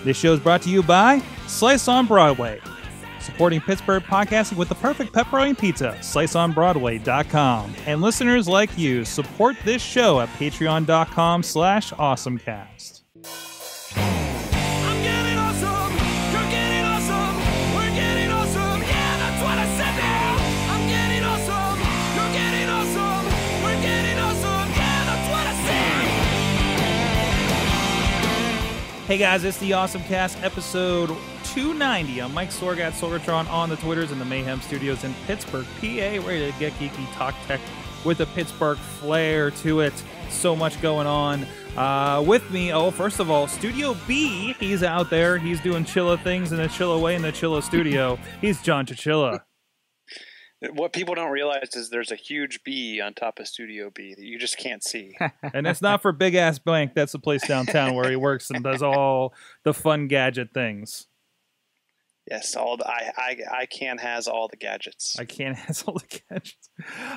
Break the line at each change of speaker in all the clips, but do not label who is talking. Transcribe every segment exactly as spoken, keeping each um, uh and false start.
This show is brought to you by Slice on Broadway, supporting Pittsburgh podcasting with the perfect pepperoni pizza, slice on broadway dot com. And listeners like you, support this show at patreon dot com slash awesomecast.
I'm getting awesome, you're getting awesome, we're getting awesome, yeah, that's what I said now. I'm getting awesome, you're getting awesome, we're getting awesome, yeah, that's what I said.
Hey guys, it's the AwesomeCast episode two ninety. I'm Mike Sorg at Sorgatron on the Twitters in the Mayhem Studios in Pittsburgh, P A, ready to get geeky, talk tech with a Pittsburgh flair to it. So much going on. Uh, with me, oh, first of all, Studio B, he's out there. He's doing Chilla things in a Chilla way in the Chilla studio. He's John Chilla.
What people don't realize is there's a huge B on top of Studio B that you just can't see.
And it's not for Big Ass Bank. That's the place downtown where he works and does all the fun gadget things.
Yes, all the, I, I I can has all the gadgets.
I can't has all the gadgets.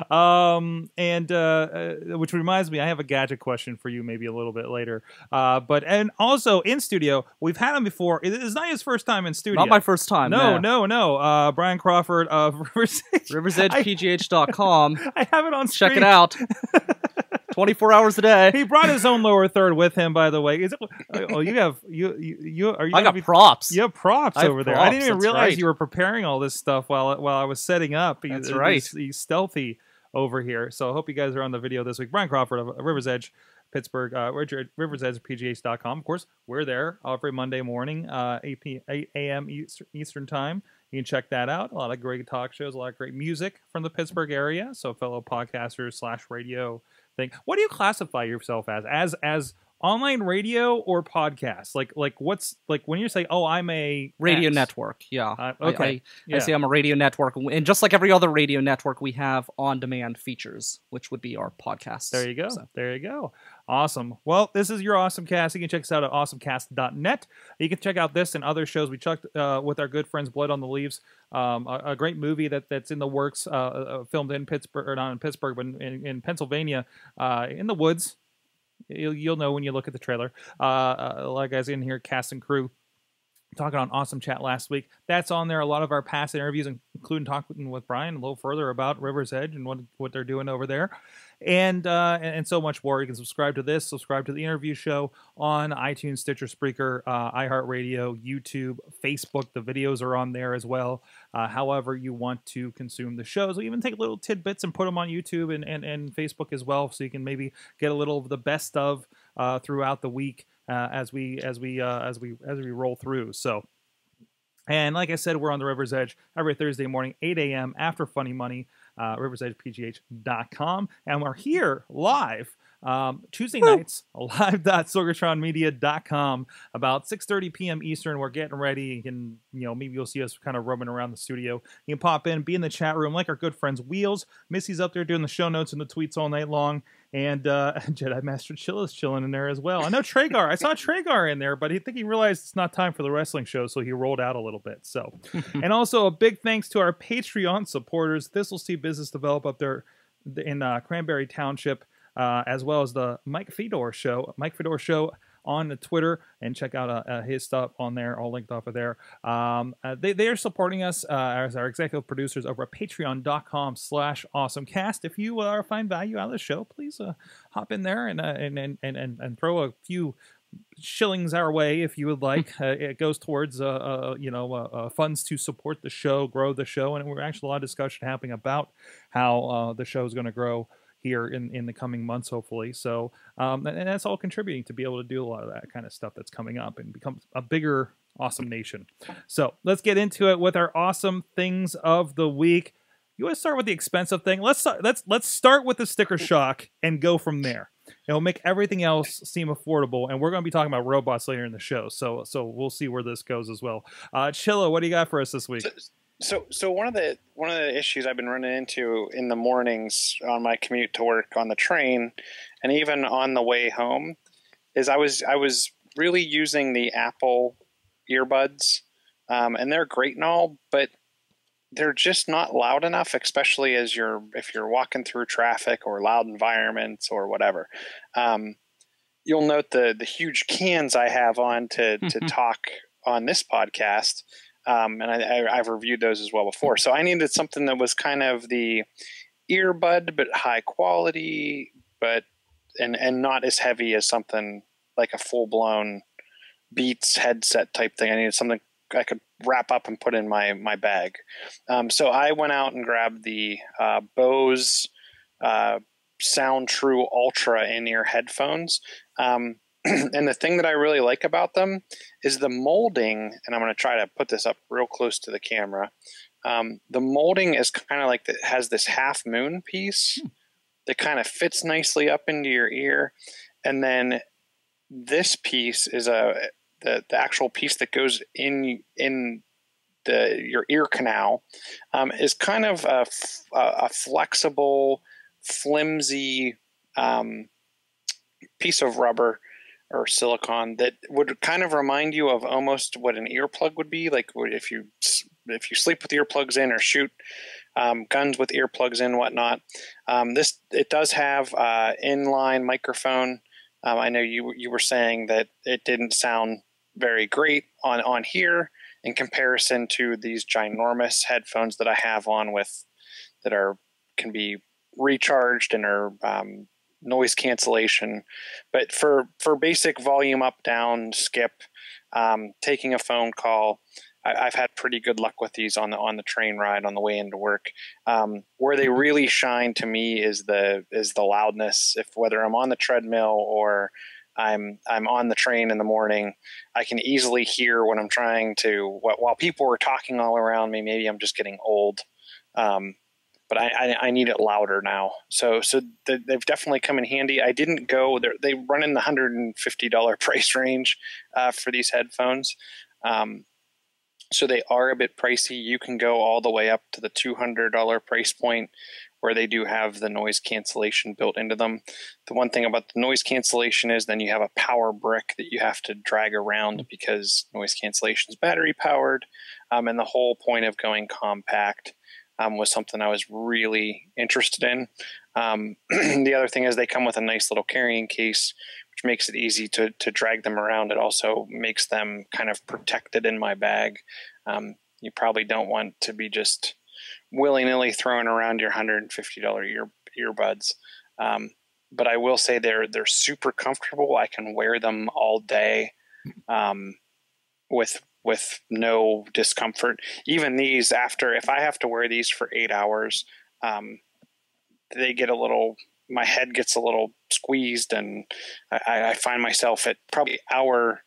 Um, and uh, uh, which reminds me, I have a gadget question for you, maybe a little bit later. Uh, but and also in studio, we've had him before. It is not his first time in studio.
Not my first time.
No,
no,
no, no. Uh, Brian Crawford of Rivers Edge.
Rivers Edge P G H dot com.
I have it on screen.
Check it out. twenty-four hours a day.
He brought his own lower third with him, by the way. Is it, oh, you have you you, you are you?
I got
be,
props.
You have props
I have
over there.
props,
I didn't even
that's
realize
right.
you were preparing all this stuff while while I was setting up.
That's
he's,
right.
He's, he's stealthy over here. So I hope you guys are on the video this week. Brian Crawford of Rivers Edge, Pittsburgh, uh, Rivers Edge P G H dot com. Of course, we're there every Monday morning, uh, eight a m Eastern Time. You can check that out. A lot of great talk shows, a lot of great music from the Pittsburgh area. So fellow podcasters slash radio thing. What do you classify yourself as? As as online radio or podcast? Like like what's like when you say, oh, I'm a
Radio
X.
network, yeah.
Uh, okay.
I, I,
Yeah.
I say I'm a radio network, and just like every other radio network, we have on-demand features, which would be our podcasts.
There you go.
So.
There you go. Awesome. Well, this is your AwesomeCast. You can check us out at awesome cast dot net. You can check out this and other shows we checked uh, with our good friends Blood on the Leaves, um, a, a great movie that, that's in the works, uh, uh, filmed in Pittsburgh, or not in Pittsburgh, but in, in Pennsylvania, uh, in the woods. You'll, you'll know when you look at the trailer. Uh, uh, a lot of guys in here, cast and crew, talking on Awesome Chat last week. That's on there. A lot of our past interviews, including talking with Brian a little further about Rivers Edge and what what they're doing over there, and uh, and, and so much more. You can subscribe to this, subscribe to the interview show on iTunes, Stitcher, Spreaker, uh, iHeartRadio, YouTube, Facebook. The videos are on there as well. Uh, however you want to consume the shows, we even take little tidbits and put them on YouTube and, and, and Facebook as well, so you can maybe get a little of the best of uh, throughout the week. Uh, as we as we uh, as we as we roll through. So, and like I said, we're on the Rivers Edge every Thursday morning, eight a m after Funny Money, uh, Rivers Edge P G H dot com, and we're here live um, Tuesday Woo! nights, live dot sorgatron media dot com, about six thirty p m Eastern. We're getting ready. You can, you know, maybe you'll see us kind of roaming around the studio. You can pop in, be in the chat room like our good friends Wheels. Missy's up there doing the show notes and the tweets all night long. And uh, Jedi Master Chilla's chilling in there as well. I know Tragar. I saw Tragar in there, but I think he realized it's not time for the wrestling show, so he rolled out a little bit. So, and also a big thanks to our Patreon supporters. This will see business develop up there in uh, Cranberry Township, uh, as well as the Mike Fedor Show. Mike Fedor Show on the Twitter, and check out uh, uh, his stuff on there, all linked off of there. Um, uh, they, they are supporting us uh, as our executive producers over at patreon dot com slash awesomecast. If you uh, find value out of the show, please uh, hop in there and, uh, and, and, and, and throw a few shillings our way if you would like. Uh, it goes towards uh, uh, you know uh, uh, funds to support the show, grow the show, and we're actually a lot of discussion happening about how uh, the show is going to grow here in, in the coming months, hopefully. So, um, and, and that's all contributing to be able to do a lot of that kind of stuff that's coming up and become a bigger, awesome nation. So let's get into it with our awesome things of the week. You want to start with the expensive thing? Let's start, let's let's start with the sticker shock and go from there. It'll make everything else seem affordable, and we're going to be talking about robots later in the show. So so we'll see where this goes as well. Uh, Chilla, what do you got for us this week?
So, so one of the one of the issues I've been running into in the mornings on my commute to work on the train, and even on the way home, is I was I was really using the Apple earbuds, um, and they're great and all, but they're just not loud enough, especially as you're if you're walking through traffic or loud environments or whatever. Um, you'll note the the huge cans I have on to to talk on this podcast, um, and I, I, I've reviewed those as well before. So I needed something that was kind of the earbud, but high quality, but and and not as heavy as something like a full blown Beats headset type thing. I needed something I could wrap up and put in my my bag. Um, so I went out and grabbed the uh, Bose uh, Sound True Ultra in-ear headphones. Um, and the thing that I really like about them is the molding, and I'm going to try to put this up real close to the camera. Um, the molding is kind of like, it has this half moon piece hmm. that kind of fits nicely up into your ear. And then this piece is a the, the actual piece that goes in in the your ear canal um, is kind of a, a flexible, flimsy um, piece of rubber or silicone that would kind of remind you of almost what an earplug would be, like if you if you sleep with earplugs in or shoot um, guns with earplugs in, whatnot. Um, this it does have uh, inline microphone. Um, I know you you were saying that it didn't sound very great on, on here in comparison to these ginormous headphones that I have on with that are can be recharged and are um, noise cancellation. But for for basic volume up, down, skip, um, taking a phone call, I, I've had pretty good luck with these on the on the train ride on the way into work. Um, where they really shine to me is the is the loudness. If whether I'm on the treadmill or I'm I'm on the train in the morning, I can easily hear when I'm trying to. While people are talking all around me, maybe I'm just getting old, um, but I, I, I need it louder now. So so th- they've definitely come in handy. I didn't go. They run in the one hundred fifty dollars price range uh, for these headphones, um, so they are a bit pricey. You can go all the way up to the two hundred dollars price point, where they do have the noise cancellation built into them. The one thing about the noise cancellation is then you have a power brick that you have to drag around because noise cancellation is battery powered. Um, and the whole point of going compact um, was something I was really interested in. Um, the other thing is they come with a nice little carrying case, which makes it easy to, to drag them around. It also makes them kind of protected in my bag. Um, you probably don't want to be just willy-nilly throwing around your one hundred fifty dollars ear earbuds. Um, but I will say they're they're super comfortable. I can wear them all day um, with with no discomfort. Even these, after if I have to wear these for eight hours, um, they get a little. My head gets a little squeezed, and I, I find myself at probably hour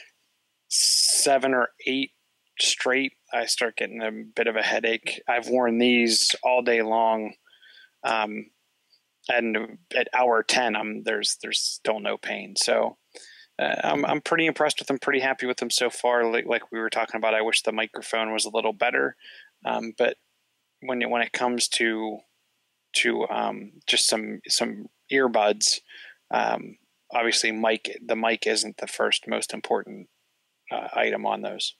seven or eight straight, I start getting a bit of a headache. I've worn these all day long, um, and at hour ten, I'm there's there's still no pain. So uh, I'm I'm pretty impressed with them. Pretty happy with them so far. Like, like we were talking about, I wish the microphone was a little better, um, but when it, when it comes to to um, just some some earbuds, um, obviously mic the mic isn't the first most important uh, item on those.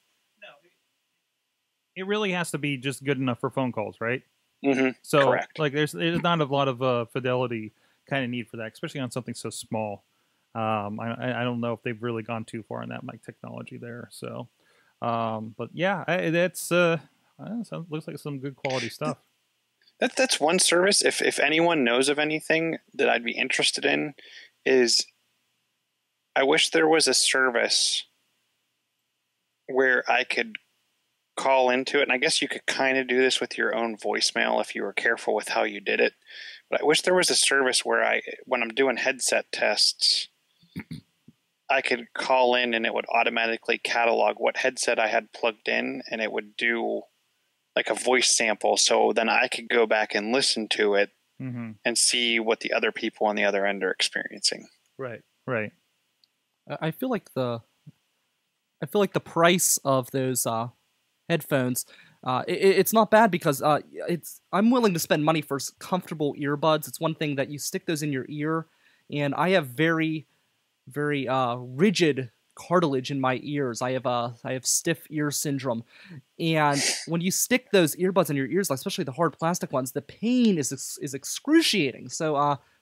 It really has to be just good enough for phone calls, right?
Mm-hmm.
So,
correct.
Like, there's there's not a lot of uh, fidelity kind of need for that, especially on something so small. Um, I I don't know if they've really gone too far in that mic technology there. So, um, but yeah, I, that's uh, that looks like some good quality stuff.
That that's one service. If if anyone knows of anything that I'd be interested in, is I wish there was a service where I could call into it, and I guess you could kind of do this with your own voicemail if you were careful with how you did it. But I wish there was a service where I, when I'm doing headset tests, I could call in and it would automatically catalog what headset I had plugged in, and it would do like a voice sample. So then I could go back and listen to it mm-hmm. and see what the other people on the other end are experiencing.
Right, right.
I feel like the, I feel like the price of those uh, headphones, uh, it, it's not bad because uh, it's. I'm willing to spend money for comfortable earbuds. It's one thing that you stick those in your ear, and I have very, very uh, rigid cartilage in my ears. I have uh, I have stiff ear syndrome, and when you stick those earbuds in your ears, especially the hard plastic ones, the pain is is excruciating. So uh,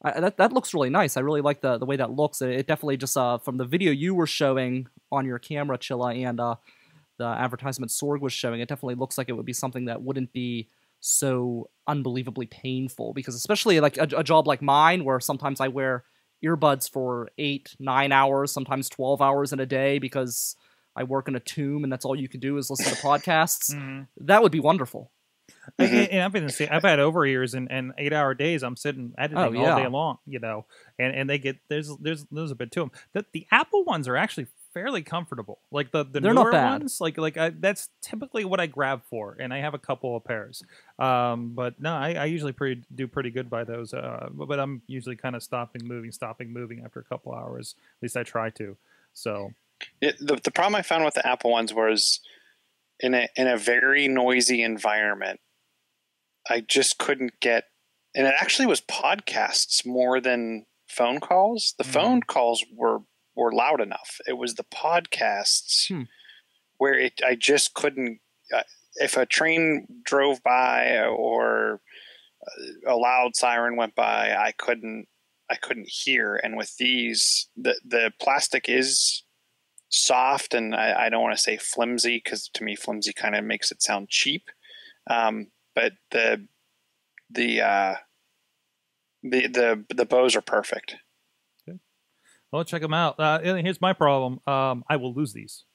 I, that that looks really nice. I really like the the way that looks. It, it definitely just uh from the video you were showing on your camera, Chilla, and uh the advertisement Sorg was showing, it definitely looks like it would be something that wouldn't be so unbelievably painful. Because especially like a, a job like mine, where sometimes I wear earbuds for eight, nine hours, sometimes twelve hours in a day because I work in a tomb and that's all you can do is listen to podcasts. Mm-hmm. That would be wonderful.
Mm-hmm. And I've been I've had over ears and, and eight hour days. I'm sitting editing oh, yeah. all day long, you know, and, and they get there's there's there's a bit to them. The, the Apple ones are actually fairly comfortable. Like the the
They're
newer
not bad.
ones, like like I, that's typically what I grab for, and I have a couple of pairs. Um, but no, I, I usually pretty do pretty good by those. Uh, but, but I'm usually kind of stopping, moving, stopping, moving after a couple hours. At least I try to. So
it, the the problem I found with the Apple ones was in a in a very noisy environment, I just couldn't get, and it actually was podcasts more than phone calls. The mm. phone calls were, were loud enough. It was the podcasts hmm. where it, I just couldn't, uh, if a train drove by or a loud siren went by, I couldn't, I couldn't hear. And with these, the, the plastic is soft, and I, I don't want to say flimsy, because to me, flimsy kind of makes it sound cheap. Um, But the the uh, the the the Bose are perfect.
Okay. Well, check them out. Uh, here's my problem: um, I will lose these,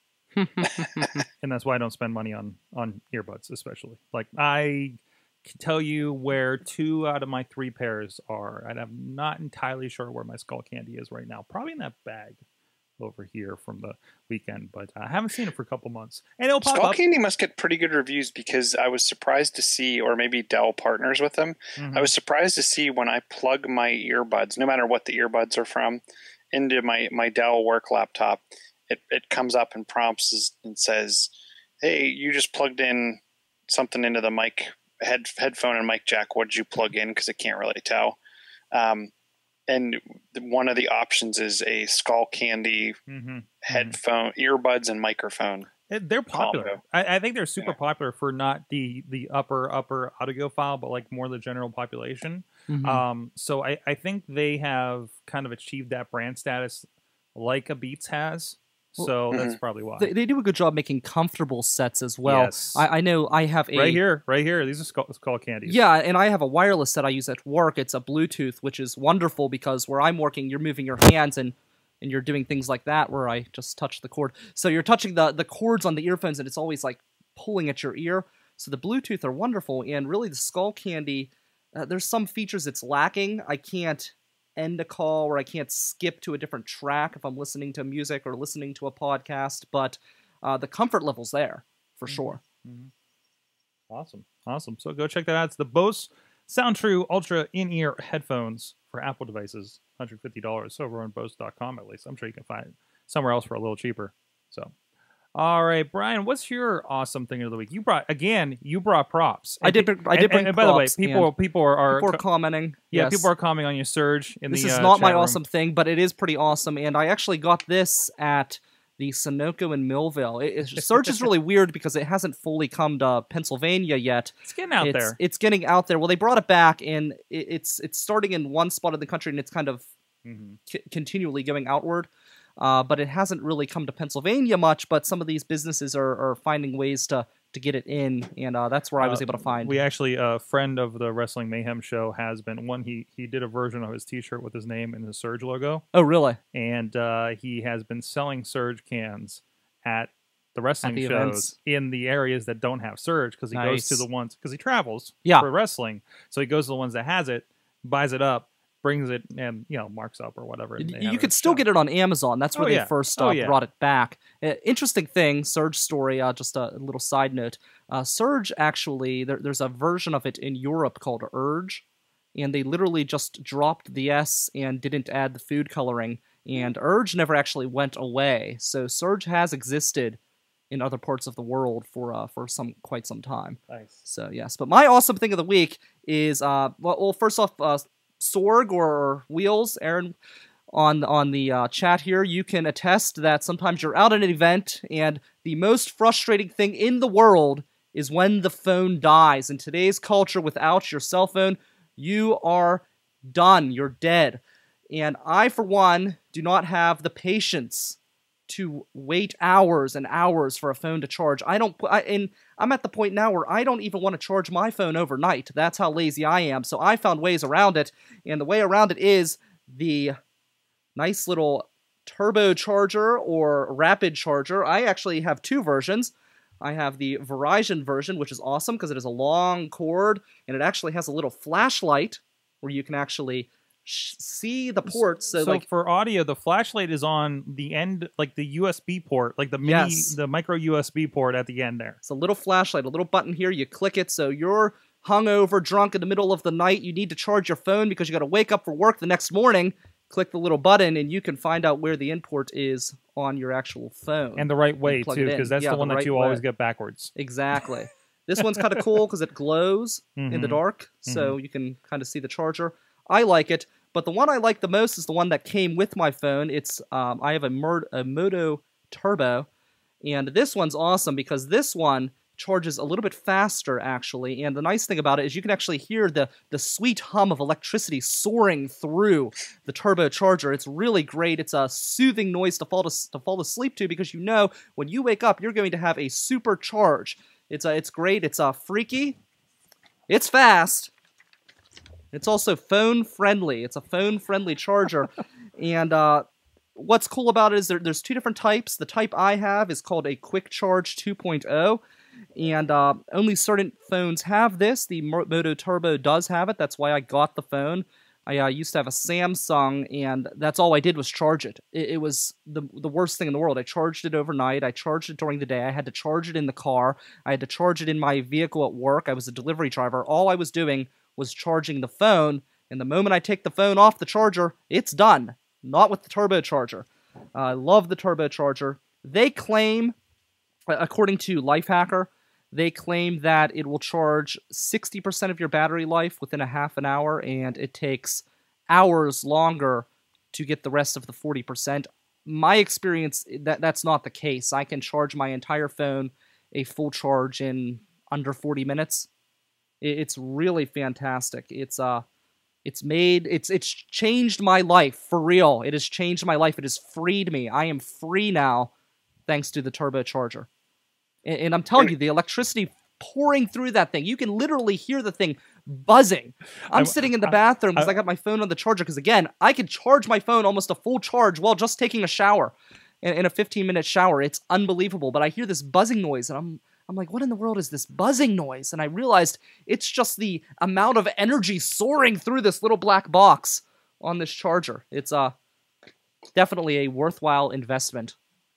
and that's why I don't spend money on on earbuds, especially. Like I can tell you where two out of my three pairs are, and I'm not entirely sure where my skull candy is right now. Probably in that bag over here from the weekend, but I haven't seen it for a couple months. And it'll pop
Skull
up.
Candy must get pretty good reviews, because I was surprised to see, or maybe Dell partners with them. Mm-hmm. I was surprised to see when I plug my earbuds, no matter what the earbuds are from, into my, my Dell work laptop, it, it comes up and prompts and says, hey, you just plugged in something into the mic, head, headphone and mic jack. What did you plug in? Because it can't really tell. Um, And one of the options is a Skull Candy mm-hmm. headphone, mm-hmm. earbuds, and microphone.
They're popular. I, I think they're super yeah. popular for not the the upper upper audiophile, but like more the general population. Mm-hmm. Um, so I, I think they have kind of achieved that brand status like a Beats has. So well, that's mm-hmm. probably why.
They, they do a good job making comfortable sets as well.
Yes.
I, I know I have a...
Right here, right here. These are skull, skull candies.
Yeah, and I have a wireless set I use at work. It's a Bluetooth, which is wonderful because where I'm working, you're moving your hands and, and you're doing things like that where I just touch the cord. So you're touching the, the cords on the earphones and it's always like pulling at your ear. So the Bluetooth are wonderful, and really the skull candy, uh, there's some features it's lacking. I can't end a call or I can't skip to a different track if I'm listening to music or listening to a podcast, but uh, the comfort level's there for mm-hmm. sure.
Mm-hmm. Awesome. Awesome. So go check that out. It's the Bose Sound True Ultra in-ear headphones for Apple devices. one hundred fifty dollars over on Bose dot com at least. I'm sure you can find it somewhere else for a little cheaper. So, all right, Brian, what's your awesome thing of the week? You brought, again, you brought props.
I did. I did bring
and, and,
props.
And by the way, people people are, are
people are commenting.
Yeah,
yes.
people are commenting on your Surge. In
this
the,
is
uh,
not
chat
my
room.
awesome thing, but it is pretty awesome. And I actually got this at the Sunoco in Millville. It, it, Surge is really weird because it hasn't fully come to Pennsylvania yet.
It's getting out
it's,
there.
It's getting out there. Well, they brought it back, and it, it's it's starting in one spot of the country, and it's kind of mm-hmm. c- continually going outward. Uh, but it hasn't really come to Pennsylvania much, but some of these businesses are, are finding ways to, to get it in, and uh, that's where I was
uh,
able to find.
We actually, a friend of the Wrestling Mayhem show has been, one, he, he did a version of his t-shirt with his name and his Surge logo.
Oh, really?
And uh, he has been selling Surge cans at the wrestling
at the
shows
events.
in the areas that don't have Surge, because he
Nice.
goes to the ones, because he travels
yeah.
for wrestling, so he goes to the ones that has it, buys it up, brings it, and you know marks up or whatever.
You could still get it on Amazon. That's where
oh,
they
yeah.
first uh,
oh, yeah.
brought it back. Uh, interesting thing, Surge story. Uh, just a little side note. Uh, Surge actually, there, there's a version of it in Europe called Urge, and they literally just dropped the S and didn't add the food coloring. And Urge never actually went away. So Surge has existed in other parts of the world for uh, for some quite some time.
Nice.
So yes, but my awesome thing of the week is uh well, well first off. Uh, Sorg or Wheels, Aaron, on on the uh, chat here, you can attest that sometimes you're out at an event and the most frustrating thing in the world is when the phone dies. In today's culture, without your cell phone, you are done. You're dead. And I, for one, do not have the patience to wait hours and hours for a phone to charge. I don't, I, and I'm at the point now where I don't even want to charge my phone overnight. That's how lazy I am. So I found ways around it, and the way around it is the nice little turbo charger or rapid charger. I actually have two versions. I have the Verizon version, which is awesome because it is a long cord, and it actually has a little flashlight where you can actually see the ports. So,
so
like
for audio, the flashlight is on the end, like the U S B port, like the mini,
Yes.
the micro U S B port at the end there.
it's a little flashlight, a little button here. You click it, so you're hungover, drunk in the middle of the night. You need to charge your phone because you got to wake up for work the next morning. Click the little button, and you can find out where the import is on your actual phone.
And the right way,
plug
too,
it in.
because that's
Yeah,
the one
the
that
right
you
way.
always get backwards.
Exactly. This one's kind of cool because it glows in the
Mhm.
dark, so you can kind of see the charger. I like it, but the one I like the most is the one that came with my phone. It's um, I have a, Mer- a Moto Turbo, and this one's awesome because this one charges a little bit faster, actually. And the nice thing about it is you can actually hear the, the sweet hum of electricity soaring through the turbocharger. It's really great. It's a soothing noise to fall to, to fall asleep to because you know when you wake up, you're going to have a super charge. It's uh, it's great. It's uh, freaky. It's fast. It's also phone friendly. It's a phone friendly charger. and uh, what's cool about it is there, there's two different types. The type I have is called a Quick Charge two point oh. And uh, only certain phones have this. The Moto Turbo does have it. That's why I got the phone. I uh, used to have a Samsung, and that's all I did was charge it. It, it was the the worst thing in the world. I charged it overnight. I charged it during the day. I had to charge it in the car. I had to charge it in my vehicle at work. I was a delivery driver. All I was doing was charging the phone, and the moment I take the phone off the charger, it's done. Not with the turbocharger. Uh, I love the turbocharger. They claim, according to Lifehacker, they claim that it will charge sixty percent of your battery life within a half an hour, and it takes hours longer to get the rest of the forty percent. My experience, that that's not the case. I can charge my entire phone a full charge in under forty minutes. It's really fantastic. It's uh, it's made, it's it's changed my life, for real. It has changed my life. It has freed me. I am free now, thanks to the turbocharger. And I'm telling you, the electricity pouring through that thing, you can literally hear the thing buzzing. I'm,
I'm-
sitting in the
I-
bathroom because
I-
I got my phone on the charger. Because again, I could charge my phone almost a full charge while just taking a shower, in, in a fifteen minute shower. It's unbelievable. But I hear this buzzing noise, and I'm I'm like, what in the world is this buzzing noise? And I realized it's just the amount of energy soaring through this little black box on this charger. It's uh definitely a worthwhile investment.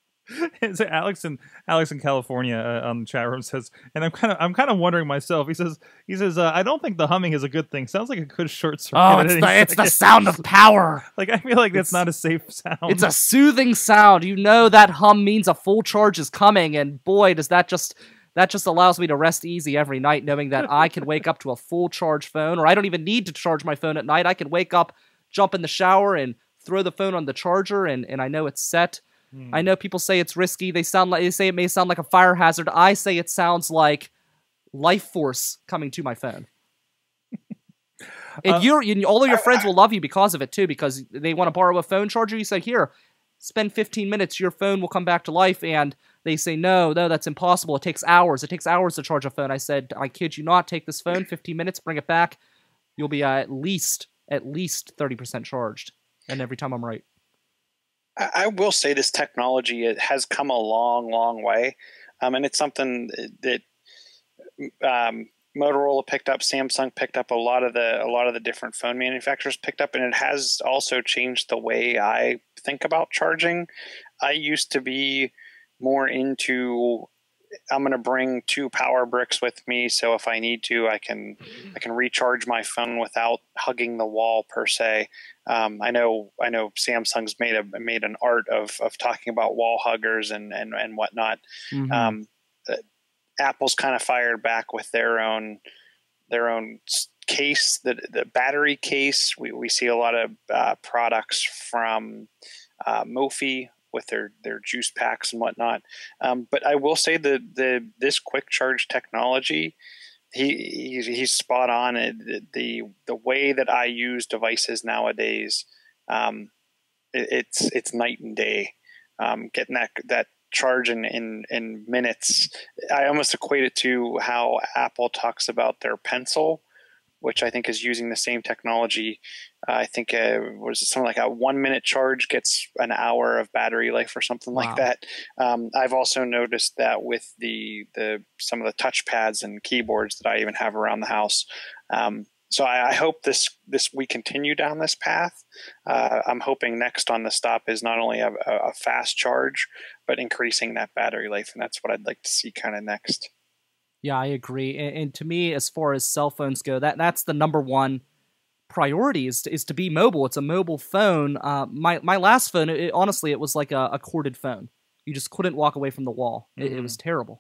It's Alex in Alex in California uh, on the chat room says, and I'm kind of I'm kind of wondering myself. He says he says uh, I don't think the humming is a good thing. Sounds like it could short circuit.
Oh,
at
it's
any
the it's the
second.
sound of power.
Like I feel like that's
It's-
not a safe sound.
It's a soothing sound. You know that hum means a full charge is coming, and boy, does that just that just allows me to rest easy every night, knowing that I can wake up to a full charge phone, or I don't even need to charge my phone at night. I can wake up, jump in the shower, and throw the phone on the charger, and, and I know it's set.
Hmm.
I know people say it's risky. They sound like they say it may sound like a fire hazard. I say it sounds like life force coming to my phone. And
Uh,
you're, you, all of your friends will love you because of it too, because they want to borrow a phone charger. You say, here, spend fifteen minutes, your phone will come back to life. And they say, no, no, that's impossible. It takes hours. It takes hours to charge a phone. I said, I kid you not, take this phone, fifteen minutes, bring it back. You'll be uh, at least, at least thirty percent charged. And every time I'm right.
I, I will say this technology, it has come a long, long way. Um, and it's something that um, Motorola picked up, Samsung picked up, a lot of the a lot of the different phone manufacturers picked up, and it has also changed the way I think about charging. I used to be more into, I'm going to bring two power bricks with me, so if I need to, I can I can recharge my phone without hugging the wall per se. Um, I know I know Samsung's made a made an art of of talking about wall huggers and and and whatnot.
Mhm.
Um, uh, Apple's kind of fired back with their own their own s- case, the the battery case. We we see a lot of uh, products from uh, Mophie with their their juice packs and whatnot. Um, but I will say that the this quick charge technology he he's, he's spot on. It, the the way that I use devices nowadays, um, it, it's it's night and day. Um, getting that that charge in, in in minutes, I almost equate it to how Apple talks about their Pencil, which I think is using the same technology. Uh, I think uh, was it something like a one minute charge gets an hour of battery life or something
Wow.
like that. Um, I've also noticed that with the the some of the touchpads and keyboards that I even have around the house. Um, so I, I hope this this we continue down this path. Uh, I'm hoping next on the stop is not only a, a fast charge, but increasing that battery life, and that's what I'd like to see kind of next.
Yeah, I agree. And, and to me, as far as cell phones go, that that's the number one priority is to, is to be mobile. It's a mobile phone. Uh, my my last phone, it, honestly, it was like a, a corded phone. You just couldn't walk away from the wall. It,
Mhm.
it was terrible.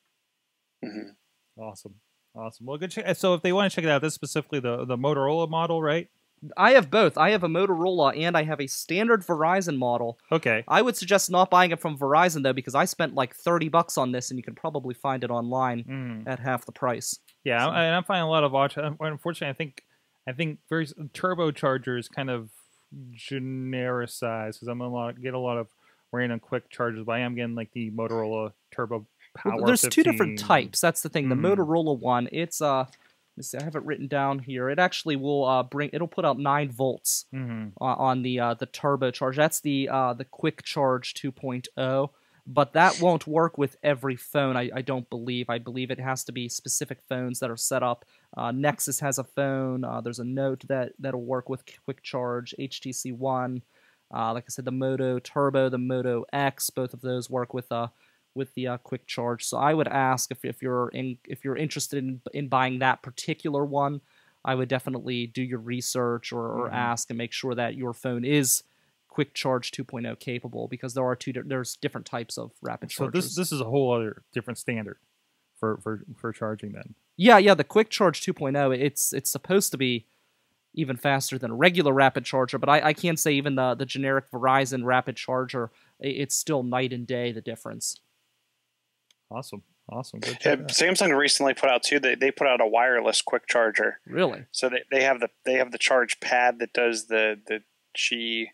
Mm-hmm.
Awesome. Awesome. Well, good. Check. So if they want to check it out, this is specifically the, the Motorola model, right?
I have both. I have a Motorola and I have a standard Verizon model.
Okay.
I would suggest not buying it from Verizon, though, because I spent like thirty bucks on this, and you can probably find it online
Mm.
at half the price.
Yeah,
So-
I, and I'm finding a lot of watch. Unfortunately, I think I think very turbochargers kind of genericized because I'm a lot get a lot of random quick charges, but I am getting like the Motorola Turbo Power.
Well, there's two different
fifteen.
types. That's the thing. The
Mhm.
Motorola one, it's uh, let's see, I have it written down here. It actually will uh bring. It'll put out nine volts
Mhm.
uh, on the uh the turbocharge. That's the uh the quick charge two point oh. But that won't work with every phone. I, I don't believe. I believe it has to be specific phones that are set up. Uh, Nexus has a phone. Uh, there's a Note that that'll work with quick charge. H T C One. Uh, like I said, the Moto Turbo, the Moto X, both of those work with uh with the uh, quick charge. So I would ask if, if you're in if you're interested in in buying that particular one, I would definitely do your research or, or
Mhm.
ask and make sure that your phone is quick charge two point oh capable, because there are two di- there's different types of rapid
So
chargers.
this this is a whole other different standard for for for charging then.
Yeah, yeah, the quick charge two point oh, it's it's supposed to be even faster than a regular rapid charger, but I, I can't say even the the generic Verizon rapid charger, i- it's still night and day the difference.
Awesome. Awesome. Good
Yeah,
check that.
Samsung recently put out too. They they put out a wireless quick charger.
Really?
So they, they have the they have the charge pad that does the the Qi,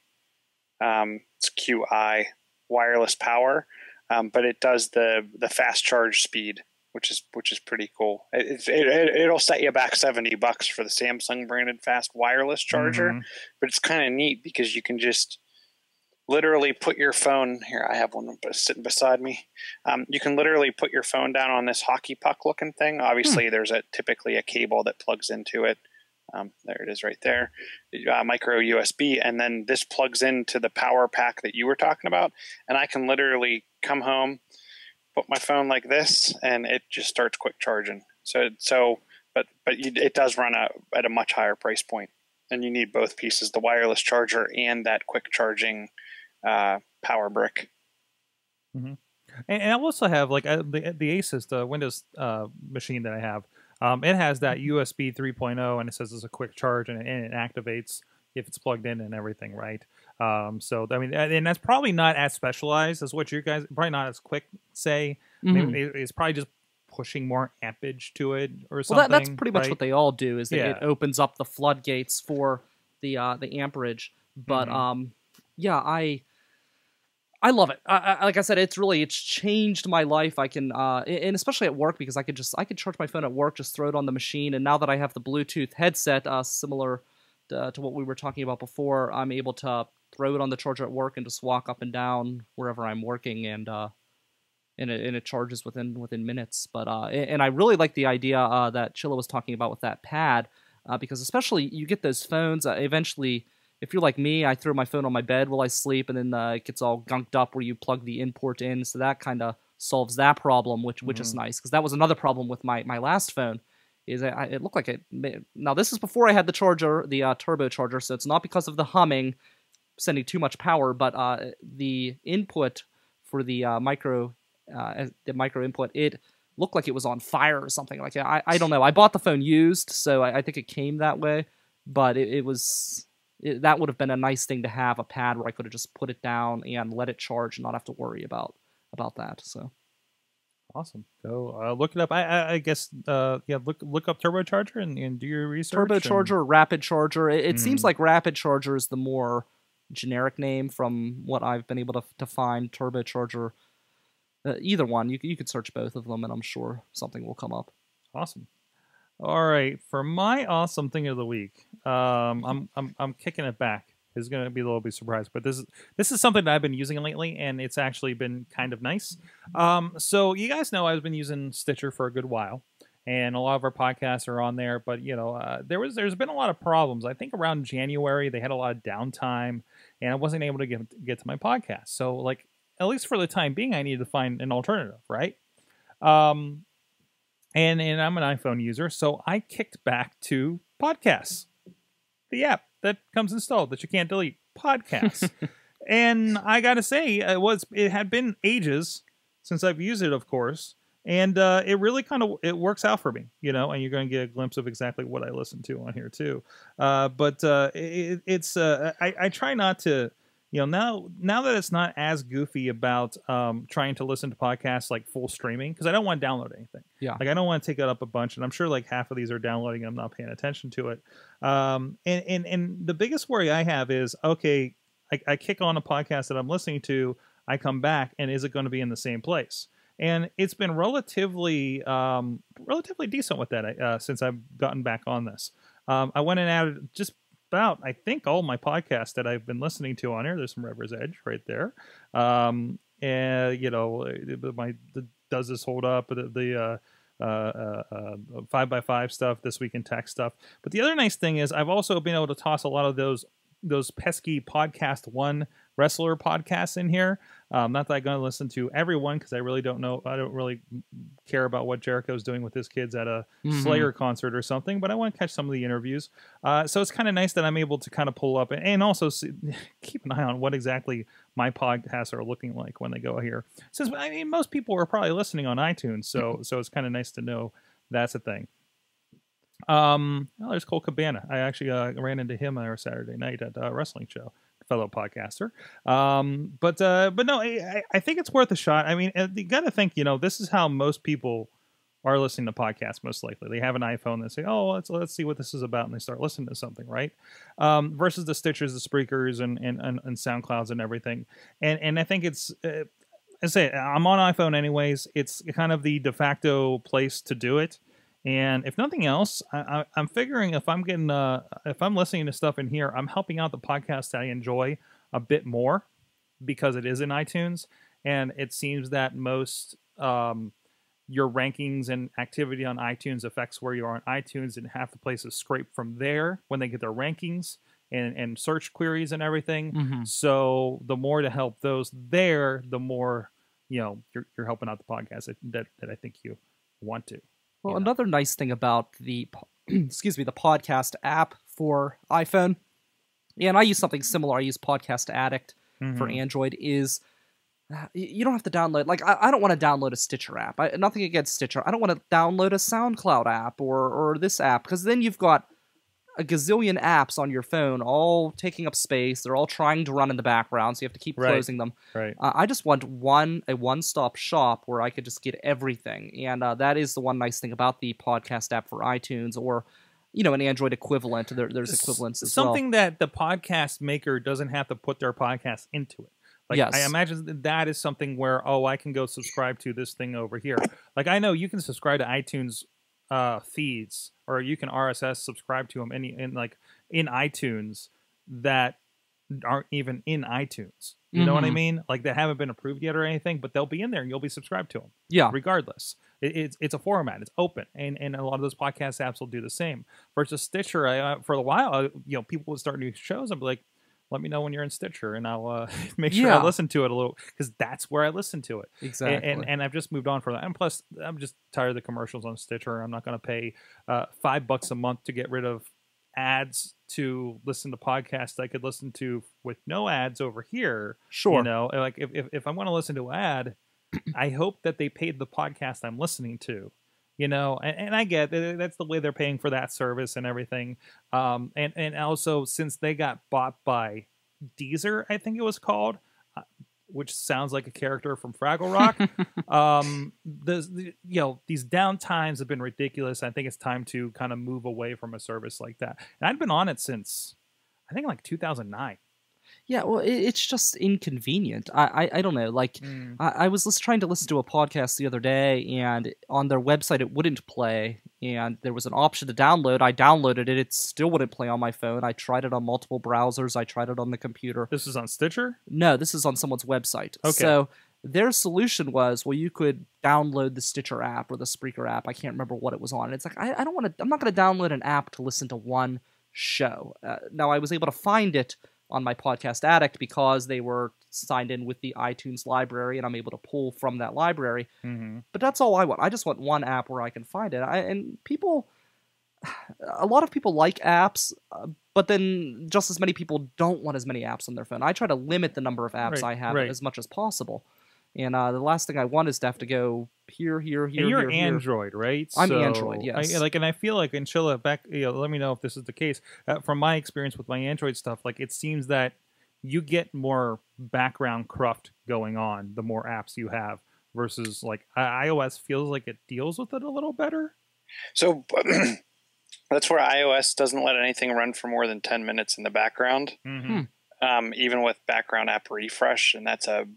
um, it's Q I wireless power, um, but it does the the fast charge speed, which is which is pretty cool. It, it, it it'll set you back seventy bucks for the Samsung branded fast wireless charger,
Mhm.
but it's kind of neat because you can just literally put your phone here. I have one sitting beside me. Um, you can literally put your phone down on this hockey puck looking thing. Obviously,
Hmm.
there's a typically a cable that plugs into it. Um, there it is right there, uh, micro U S B, and then this plugs into the power pack that you were talking about. And I can literally come home, put my phone like this, and it just starts quick charging. So, so, but but you, it does run a, at a much higher price point, and you need both pieces: the wireless charger and that quick charging uh, power brick.
And, and I also have like uh, the the Asus, the Windows uh, machine that I have. Um, it has that U S B three point oh, and it says it's a quick charge, and it, and it activates if it's plugged in and everything, right? Um, so I mean, and that's probably not as specialized as what you guys, probably not as quick. Say,
Mhm.
Maybe it- it's probably just pushing more ampage to it or
Well,
something.
that, that's pretty much
right?
what they all do. Is that
Yeah.
it opens up the floodgates for the uh, the amperage. But
Mhm.
um, yeah, I I love it. I, I, like I said, it's really it's changed my life. I can uh, and especially at work, because I could just I could charge my phone at work, just throw it on the machine, and now that I have the Bluetooth headset, uh, similar to, to what we were talking about before, I'm able to throw it on the charger at work and just walk up and down wherever I'm working, and uh, and it, and it charges within within minutes. But uh, and and I really like the idea uh, that Chilla was talking about with that pad, uh, because especially you get those phones uh, eventually. If you're like me, I throw my phone on my bed while I sleep, and then uh, it gets all gunked up where you plug the in port in. So that kind of solves that problem, which which is
Mhm.
nice, because that was another problem with my, my last phone. Is I, it looked like it? Now this is before I had the charger, the uh, turbo charger, so it's not because of the humming sending too much power, but uh, the input for the uh, micro uh, the micro input, it looked like it was on fire or something. Like I I don't know. I bought the phone used, so I, I think it came that way, but it, it was. It, that would have been a nice thing to have, a pad where I could have just put it down and let it charge and not have to worry about about that. So
Awesome. Go uh, look it up. I, I, I guess uh, yeah, look look up turbocharger and, and do your research.
Turbocharger, or rapid charger. It, it
Mm.
seems like rapid charger is the more generic name from what I've been able to to find. Turbocharger, uh, either one. You c- you could search both of them, and I'm sure something will come up.
Awesome. All right, for my awesome thing of the week, um, I'm I'm I'm kicking it back. It's going to be a little bit surprised, but this is this is something that I've been using lately, and it's actually been kind of nice. Um, so you guys know I've been using Stitcher for a good while, and a lot of our podcasts are on there. But you know, uh, there was there's been a lot of problems. I think around January they had a lot of downtime, and I wasn't able to get get to my podcast. So like at least for the time being, I needed to find an alternative, right? Um, and and I'm an iPhone user, so I kicked back to podcasts, the app that comes installed that you can't delete, podcasts. And I gotta say, it was it had been ages since I've used it, of course, and uh, it really kind of it works out for me, you know. And you're going to get a glimpse of exactly what I listen to on here too. Uh, but uh, it, it's uh, I, I try not to. You know, now now that it's not as goofy about um, trying to listen to podcasts like full streaming, because I don't want to download anything.
Yeah.
Like I don't want to take it up a bunch, and I'm sure like half of these are downloading. I'm not paying attention to it. Um, and and and the biggest worry I have is okay, I, I kick on a podcast that I'm listening to, I come back, and is it going to be in the same place? And it's been relatively um, relatively decent with that uh, since I've gotten back on this. Um, I went and added just about, I think, all my podcasts that I've been listening to on here. There's some Rever's Edge right there. Um, and, you know, my the, Does This Hold Up, the, the uh, uh, uh, uh, five by five stuff, This Week in Tech stuff. But the other nice thing is I've also been able to toss a lot of those those pesky Podcast One wrestler podcasts in here. Um, not that I'm going to listen to everyone because I really don't know. I don't really care about what Jericho's doing with his kids at a
Mhm.
Slayer concert or something, but I want to catch some of the interviews. Uh, so it's kind of nice that I'm able to kind of pull up and, and also see, keep an eye on what exactly my podcasts are looking like when they go here. Since I mean, most people are probably listening on iTunes, so so it's kind of nice to know that's a thing. Um, well, there's Cole Cabana. I actually uh, ran into him on our Saturday night at a wrestling show. Fellow podcaster. Um, but uh, but no, I, I think it's worth a shot. I mean, you got to think, you know, this is how most people are listening to podcasts most likely. They have an iPhone and say, oh, let's let's see what this is about, and they start listening to something, right? Um, versus the Stitchers, the Spreakers, and and, and, and SoundClouds and everything. And and I think it's, uh, I say, I'm on iPhone anyways. It's kind of the de facto place to do it. And if nothing else, I, I, I'm figuring if I'm getting, uh, if I'm listening to stuff in here, I'm helping out the podcast that I enjoy a bit more because it is in iTunes. And it seems that most um, your rankings and activity on iTunes affects where you are on iTunes, and half the places scrape from there when they get their rankings and, and search queries and everything.
Mhm.
So the more to help those there, the more, you know, you're, you're helping out the podcast that, that, that I think you want to.
Well,
Yeah.
another nice thing about the po- excuse me the podcast app for iPhone, and I use something similar. I use Podcast Addict for
Mhm.
Android. Is uh, y- you don't have to download. Like I, I don't want to download a Stitcher app. I, nothing against Stitcher. I don't want to download a SoundCloud app or or this app because then you've got a gazillion apps on your phone, all taking up space. They're all trying to run in the background, so you have to keep
Right.
closing them.
Right.
Uh, I just want one a one-stop shop where I could just get everything, and uh, that is the one nice thing about the podcast app for iTunes, or you know, an Android equivalent. There, there's equivalents as
Something that the podcast maker doesn't have to put their podcast into it. Like
Yes.
I imagine that that is something where, oh, I can go subscribe to this thing over here. Like I know you can subscribe to iTunes uh, feeds, or you can R S S subscribe to them any in like in iTunes that aren't even in iTunes. You know what I
Mhm.
mean? Like they haven't been approved yet or anything, but they'll be in there and you'll be subscribed to them.
Yeah.
Regardless, it, it's it's a format. It's open, and and a lot of those podcast apps will do the same. Versus Stitcher, I, uh, for a while, I, you know, people would start new shows. I'd be like, let me know when you're in Stitcher, and I'll uh, make sure
Yeah.
I listen to it a little because that's where I listen to it.
Exactly.
And, and and I've just moved on from that. And plus, I'm just tired of the commercials on Stitcher. I'm not going to pay uh, five bucks a month to get rid of ads to listen to podcasts I could listen to with no ads over here.
Sure.
You know, like if if, if I want to listen to an ad, I hope that they paid the podcast I'm listening to. You know, and, and I get that that's the way they're paying for that service and everything. Um, and and also since they got bought by Deezer, I think it was called. Uh, which sounds like a character from Fraggle Rock. um, the, the you know these downtimes have been ridiculous. I think it's time to kind of move away from a service like that. And I've been on it since I think like two thousand nine.
Yeah, well, it, it's just inconvenient. I, I, I don't know. Like,
Mm.
I, I was lis- trying to listen to a podcast the other day, and on their website it wouldn't play, and there was an option to download. I downloaded it. It still wouldn't play on my phone. I tried it on multiple browsers. I tried it on the computer.
This is on Stitcher?
No, this is on someone's website.
Okay.
So their solution was, well, you could download the Stitcher app or the Spreaker app. I can't remember what it was on. And it's like, I, I don't want to, I'm not going to download an app to listen to one show. Uh, now, I was able to find it on my Podcast Addict because they were signed in with the iTunes library, and I'm able to pull from that library.
Mm-hmm.
But that's all I want. I just want one app where I can find it. I, and people, a lot of people like apps, uh, but then just as many people don't want as many apps on their phone. I try to limit the number of apps
Right,
I have
right.
as much as possible. And uh, the last thing I want is to have to go here, here, here,
And you're
here, here.
Android, right?
I'm
So,
Android, yes.
I, like, and I feel like in Chilla, back, you know, let me know if this is the case. Uh, from my experience with my Android stuff, like it seems that you get more background cruft going on the more apps you have versus like I- iOS feels like it deals with it a little better.
So that's where iOS doesn't let anything run for more than ten minutes in the background,
Mm-hmm.
um, even with background app refresh, and that's a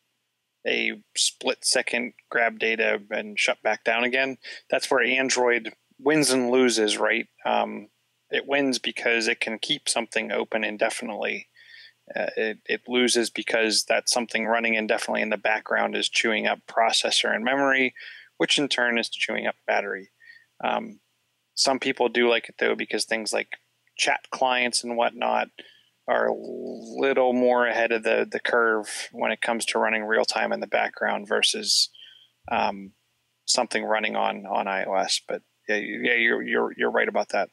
a split second grab data and shut back down again. That's where Android wins and loses, right? Um, it wins because it can keep something open indefinitely. Uh, it, it loses because that's something running indefinitely in the background is chewing up processor and memory, which in turn is chewing up battery. Um, some people do like it though because things like chat clients and whatnot are a little more ahead of the, the curve when it comes to running real time in the background versus um, something running on, on iOS. But yeah, yeah, you're you're you're right about that.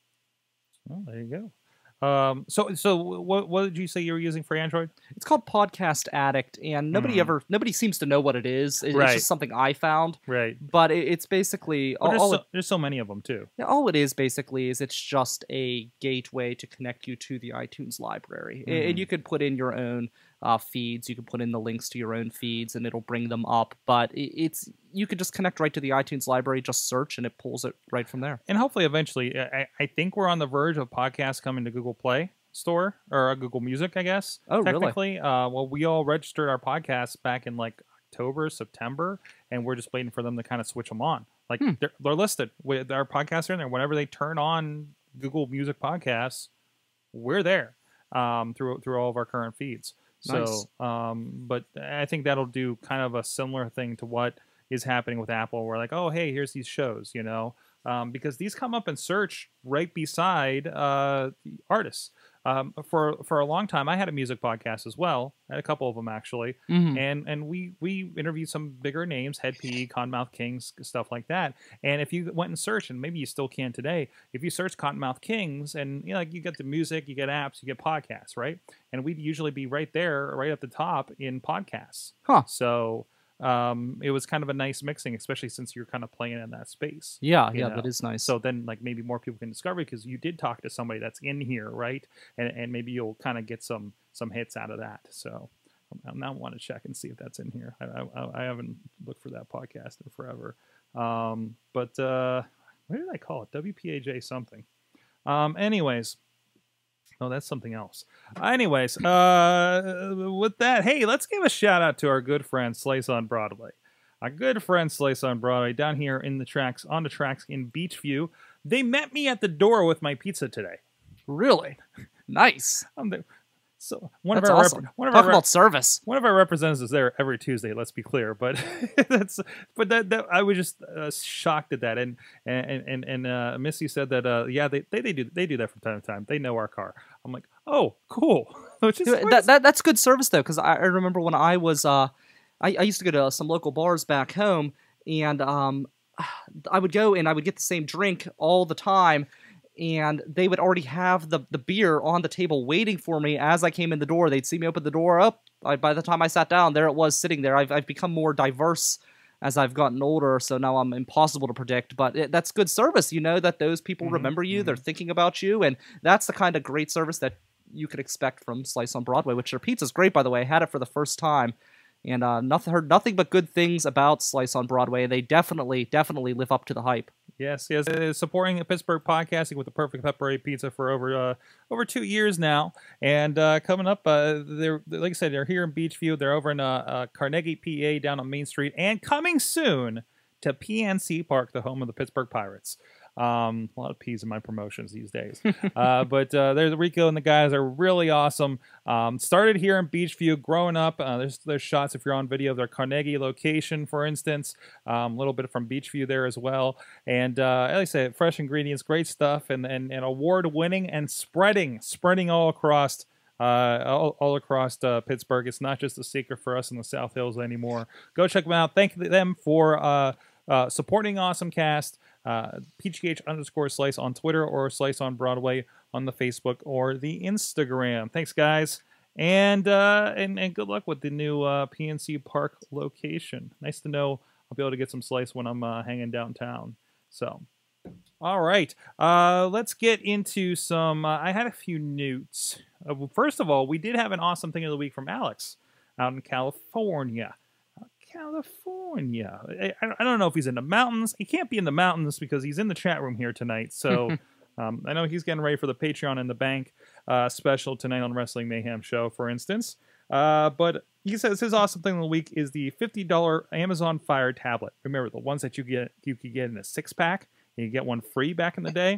Well, there you go. Um, so, so what, what did you say you were using for Android?
It's called Podcast Addict, and nobody
Hmm.
ever, nobody seems to know what it is. It-
Right.
It's just something I found,
Right.
but it, it's basically
Well,
all,
there's,
all
so,
it,
there's so many of them too.
yeah, all it is basically is it's just a gateway to connect you to the iTunes library, A-
Mhm.
and you could put in your own uh, feeds. You can put in the links to your own feeds, and it'll bring them up. But it, it's you could just connect right to the iTunes library, just search, and it pulls it right from there.
And hopefully, eventually, I, I think we're on the verge of podcasts coming to Google Play Store or uh, Google Music, I guess.
Oh, really?
technically. Uh, well, we all registered our podcasts back in like October, September, and we're just waiting for them to kind of switch them on. Like
Hmm.
they're, they're listed with our podcasts are in there. Whenever they turn on Google Music podcasts, we're there um, through through all of our current feeds.
Nice.
So, um, but I think that'll do kind of a similar thing to what is happening with Apple. We're like, oh, hey, here's these shows, you know, um, because these come up in search right beside uh, the artists. Um, for for a long time, I had a music podcast as well. I had a couple of them actually,
Mhm.
and and we we interviewed some bigger names, Head P, Cottonmouth Kings, stuff like that. And if you went and searched, and maybe you still can today, if you search Cottonmouth Kings, and you know, like you get the music, you get apps, you get podcasts, right? And we'd usually be right there, right at the top in podcasts.
Huh.
So um, it was kind of a nice mixing, especially since you're kind of playing in that space.
Yeah,
you
yeah,
know.
that is nice.
So then, like, maybe more people can discover it because you did talk to somebody that's in here, right? And and maybe you'll kind of get some some hits out of that. So I now want to check and see if that's in here. I I, I haven't looked for that podcast in forever. Um, but uh, what did I call it? W P A J something. Um, anyways. Oh, that's something else. Anyways, uh, with that, hey, let's give a shout out to our good friend Slice on Broadway. Our good friend Slice on Broadway down here in the tracks, on the tracks in Beachview. They met me at the door with my pizza today.
Really nice.
Um, they- so one
That's
of our rep-
awesome.
one of
Talk
our rep-
about service.
one of our representatives is there every Tuesday. Let's be clear, but that's but that, that I was just uh, shocked at that. And and and and uh, Missy said that uh, yeah, they, they they do they do that from time to time. They know our car. I'm like, oh, cool. Which is
Dude, that, that that's good service though, because I, I remember when I was uh, I, I used to go to some local bars back home, and um, I would go and I would get the same drink all the time. And they would already have the, the beer on the table waiting for me as I came in the door. They'd see me open the door up. I, by the time I sat down, there it was sitting there. I've, I've become more diverse as I've gotten older, so now I'm impossible to predict. But it, that's good service. You know that those people
Mhm,
remember you.
mhm.
They're thinking about you. And that's the kind of great service that you could expect from Slice on Broadway, which their pizza's great, by the way. I had it for the first time, and uh, nothing heard nothing but good things about Slice on Broadway. They definitely, definitely live up to the hype.
Yes, yes, it is supporting Pittsburgh podcasting with the perfect pepperoni pizza for over uh, over two years now, and uh, coming up, uh, they're like I said, they're here in Beachview. They're over in uh, uh, Carnegie, P A, down on Main Street, and coming soon to P N C Park, the home of the Pittsburgh Pirates. Um, a lot of P's in my promotions these days. uh, but uh, there's Rico and the guys are really awesome. Um, started here in Beachview, growing up. Uh, there's there's shots if you're on video of their Carnegie location, for instance. Um, a little bit from Beachview there as well. And uh, like I say, fresh ingredients, great stuff, and and, and award winning and spreading, spreading all across. Uh, all, all across uh, Pittsburgh. It's not just a secret for us in the South Hills anymore. Go check them out. Thank them for uh, uh, supporting AwesomeCast. Uh, P G H underscore Slice on Twitter or Slice on Broadway on the Facebook or the Instagram. Thanks, guys. And uh, and, and good luck with the new uh, P N C Park location. Nice to know I'll be able to get some Slice when I'm uh, hanging downtown. So, all right. Uh, let's get into some... Uh, I had a few notes. Uh, well, first of all, we did have an awesome thing of the week from Alex out in California. California. I, I don't know if he's in the mountains. He can't be in the mountains because he's in the chat room here tonight. So um, I know he's getting ready for the Patreon in the Bank uh, special tonight on Wrestling Mayhem Show, for instance. Uh, but he says his awesome thing of the week is the fifty dollar Amazon Fire tablet. Remember, the ones that you get you could get in a six pack. You get one free back in the day.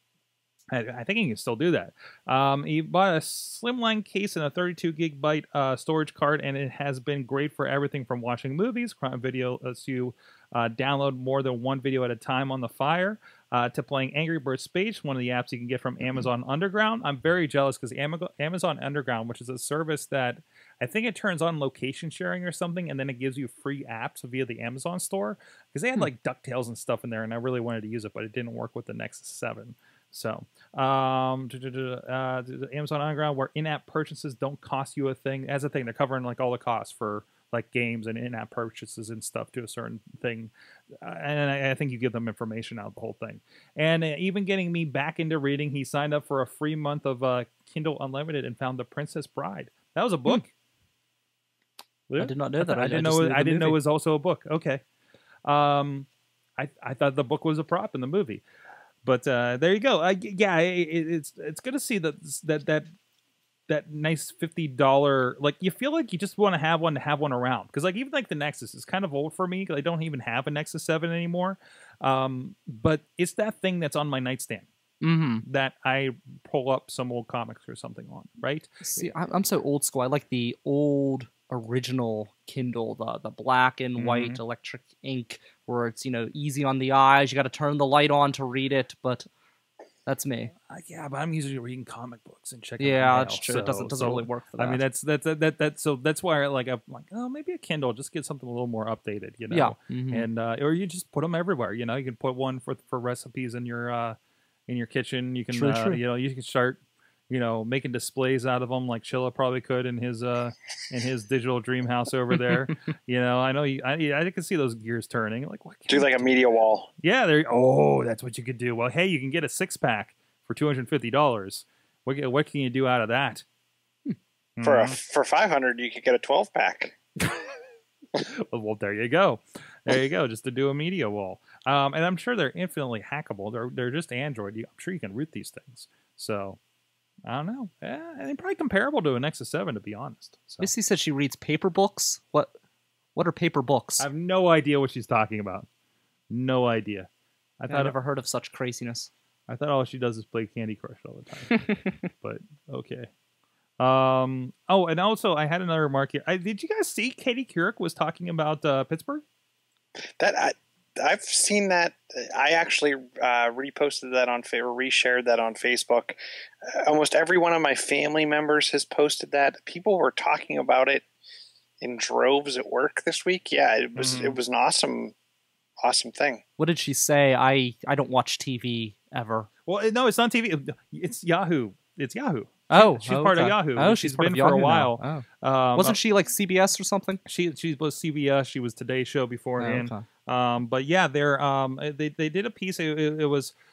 I think you can still do that. Um, he bought a slimline case and a thirty-two gigabyte uh, storage card, and it has been great for everything from watching movies, crime video lets you uh, download more than one video at a time on the Fire, uh, to playing Angry Birds Space, one of the apps you can get from Amazon Underground. I'm very jealous because Amazon Underground, which is a service that I think it turns on location sharing or something, and then it gives you free apps via the Amazon store, because they had like DuckTales and stuff in there, and I really wanted to use it, but it didn't work with the Nexus seven. So, um, uh, Amazon Underground, where in-app purchases don't cost you a thing. As a thing, they're covering like all the costs for like games and in-app purchases and stuff to a certain thing. Uh, and I, I think you give them information out of the whole thing. And uh, even getting me back into reading, he signed up for a free month of uh, Kindle Unlimited and found The Princess Bride. That was a book.
Hmm. I did not know that.
I, I didn't
I
know. It, I didn't
movie.
know it was also a book. Okay. Um, I I thought the book was a prop in the movie. But uh, there you go. I, yeah, it, it's it's good to see that that that that nice fifty dollar. Like, you feel like you just want to have one to have one around, because like even like the Nexus is kind of old for me. I don't even have a Nexus seven anymore. Um, but it's that thing that's on my nightstand
mm-hmm.
that I pull up some old comics or something on. Right?
See, I'm so old school. I like the old original Kindle, the the black and
Mm-hmm.
white electric ink, where it's, you know, easy on the eyes. You got to turn the light on to read it, but that's me.
Uh, yeah, but I'm usually reading comic books and checking.
Yeah,
my mail,
that's true.
So,
it doesn't doesn't
so,
really work for that.
I mean, that's that's that that, that so that's why I like I'm like, oh, maybe a Kindle, just get something a little more updated, you know.
Yeah. Mm-hmm.
And uh, or you just put them everywhere. You know, you can put one for for recipes in your uh, in your kitchen. You can
True,
uh,
true.
you know you can start, you know, making displays out of them like Chilla probably could in his uh in his digital dream house over there. You know, I know you, I I can see those gears turning. Like, what?
Do like a media wall.
Yeah, there. Oh, that's what you could do. Well, hey, you can get a six pack for two hundred fifty dollars. What what can you do out of that?
For a,
Mhm.
for five hundred, you could get a twelve pack.
Well, there you go. There you go. Just to do a media wall. Um, and I'm sure they're infinitely hackable. They're they're just Android. I'm sure you can root these things. So I don't know. Eh, they're probably comparable to a Nexus seven, to be honest. So.
Missy said she reads paper books. What what are paper books?
I have no idea what she's talking about. No idea. I
I've
thought
never heard of such craziness.
I thought all she does is play Candy Crush all the time. But okay. Um. Oh, and also I had another remark here. I, did you guys see Katie Couric was talking about uh, Pittsburgh?
That I, I've seen that. I actually uh, reposted that on or reshared that on Facebook. Uh, almost every one of my family members has posted that. People were talking about it in droves at work this week. Yeah, it was
Mhm.
it was an awesome, awesome thing.
What did she say? I I don't watch T V ever.
Well, no, it's not T V. It's Yahoo. It's Yahoo.
Oh,
she's
oh,
part of
okay.
Yahoo.
Oh,
she's
she's part
been
of
for
Yahoo
a
now.
while.
Oh.
Um,
Wasn't she like C B S or something?
She she was C B S. She was Today Show beforehand.
Oh, okay.
Um, but yeah, they're um they they did a piece. It, it, it was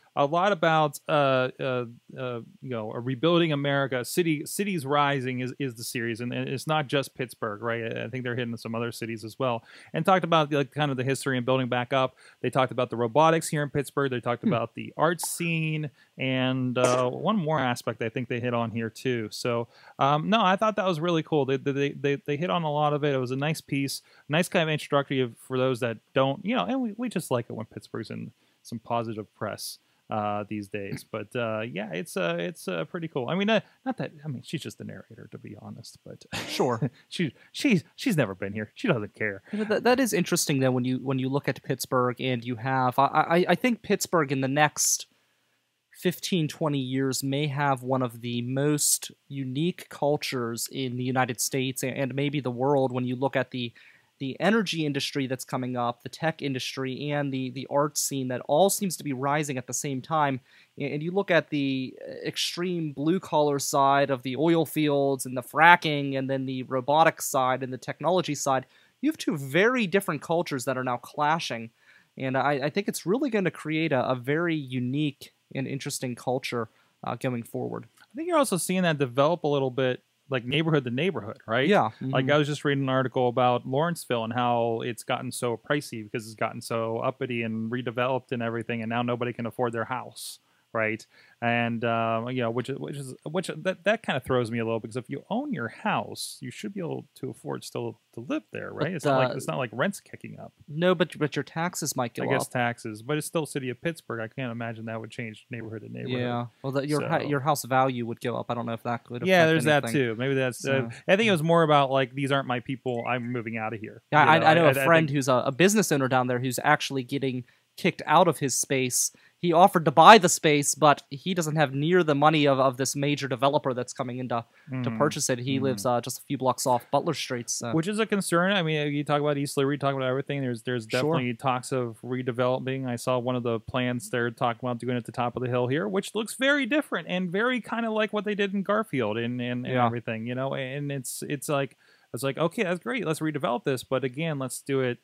a lot about uh, uh, uh, you know, rebuilding America, city cities rising is, is the series, and it's not just Pittsburgh, right? I think they're hitting some other cities as well, and talked about like kind of the history and building back up. They talked about the robotics here in Pittsburgh. They talked hmm. about the art scene, and uh, one more aspect I think they hit on here too. So um, no, I thought that was really cool. They, they they they hit on a lot of it. It was a nice piece, nice kind of introductory for those that don't, you know, and we, we just like it when Pittsburgh's in some positive press uh these days. But uh yeah, it's uh it's uh pretty cool. I mean, uh, not that I mean she's just the narrator, to be honest, but
sure.
she she's she's never been here. She doesn't care.
That, that is interesting though, when you when you look at Pittsburgh, and you have I, I I think Pittsburgh in the next fifteen, twenty years may have one of the most unique cultures in the United States and maybe the world, when you look at the the energy industry that's coming up, the tech industry, and the, the art scene that all seems to be rising at the same time. And you look at the extreme blue-collar side of the oil fields and the fracking, and then the robotics side and the technology side. You have two very different cultures that are now clashing. And I, I think it's really going to create a, a very unique and interesting culture uh, going forward.
I think you're also seeing that develop a little bit, like neighborhood to neighborhood, right?
Yeah. Mm-hmm.
Like I was just reading an article about Lawrenceville and how it's gotten so pricey because it's gotten so uppity and redeveloped and everything, and now nobody can afford their house, right? And um, you know, which is which is which that that kind of throws me a little, because if you own your house, you should be able to afford still to live there, right?
But,
it's not
uh,
like it's not like rent's kicking up.
No, but but your taxes might go
I guess
up.
taxes, but it's still city of Pittsburgh. I can't imagine that would change neighborhood to neighborhood.
Yeah, well, the, your
So-
ha- your house value would go up. I don't know if that could.
Yeah,
affect
there's that
anything.
too. Maybe that's. Uh,
So-
I think it was more about like, these aren't my people. I'm moving out of here.
Yeah,
You
I, I know a
I
friend
think-
who's a, a business owner down there who's actually getting kicked out of his space. He offered to buy the space, but he doesn't have near the money of, of this major developer that's coming in to, to
Mm.
purchase it. He
Mm.
lives uh, just a few blocks off Butler Street. So.
Which is a concern. I mean, you talk about East Liberty, talk about everything. There's there's
Sure.
definitely talks of redeveloping. I saw one of the plans they're talking about doing at the top of the hill here, which looks very different and very kind of like what they did in Garfield and, and, and
Yeah.
everything, you know. And it's it's like it's like okay, that's great. Let's redevelop this, but again, let's do it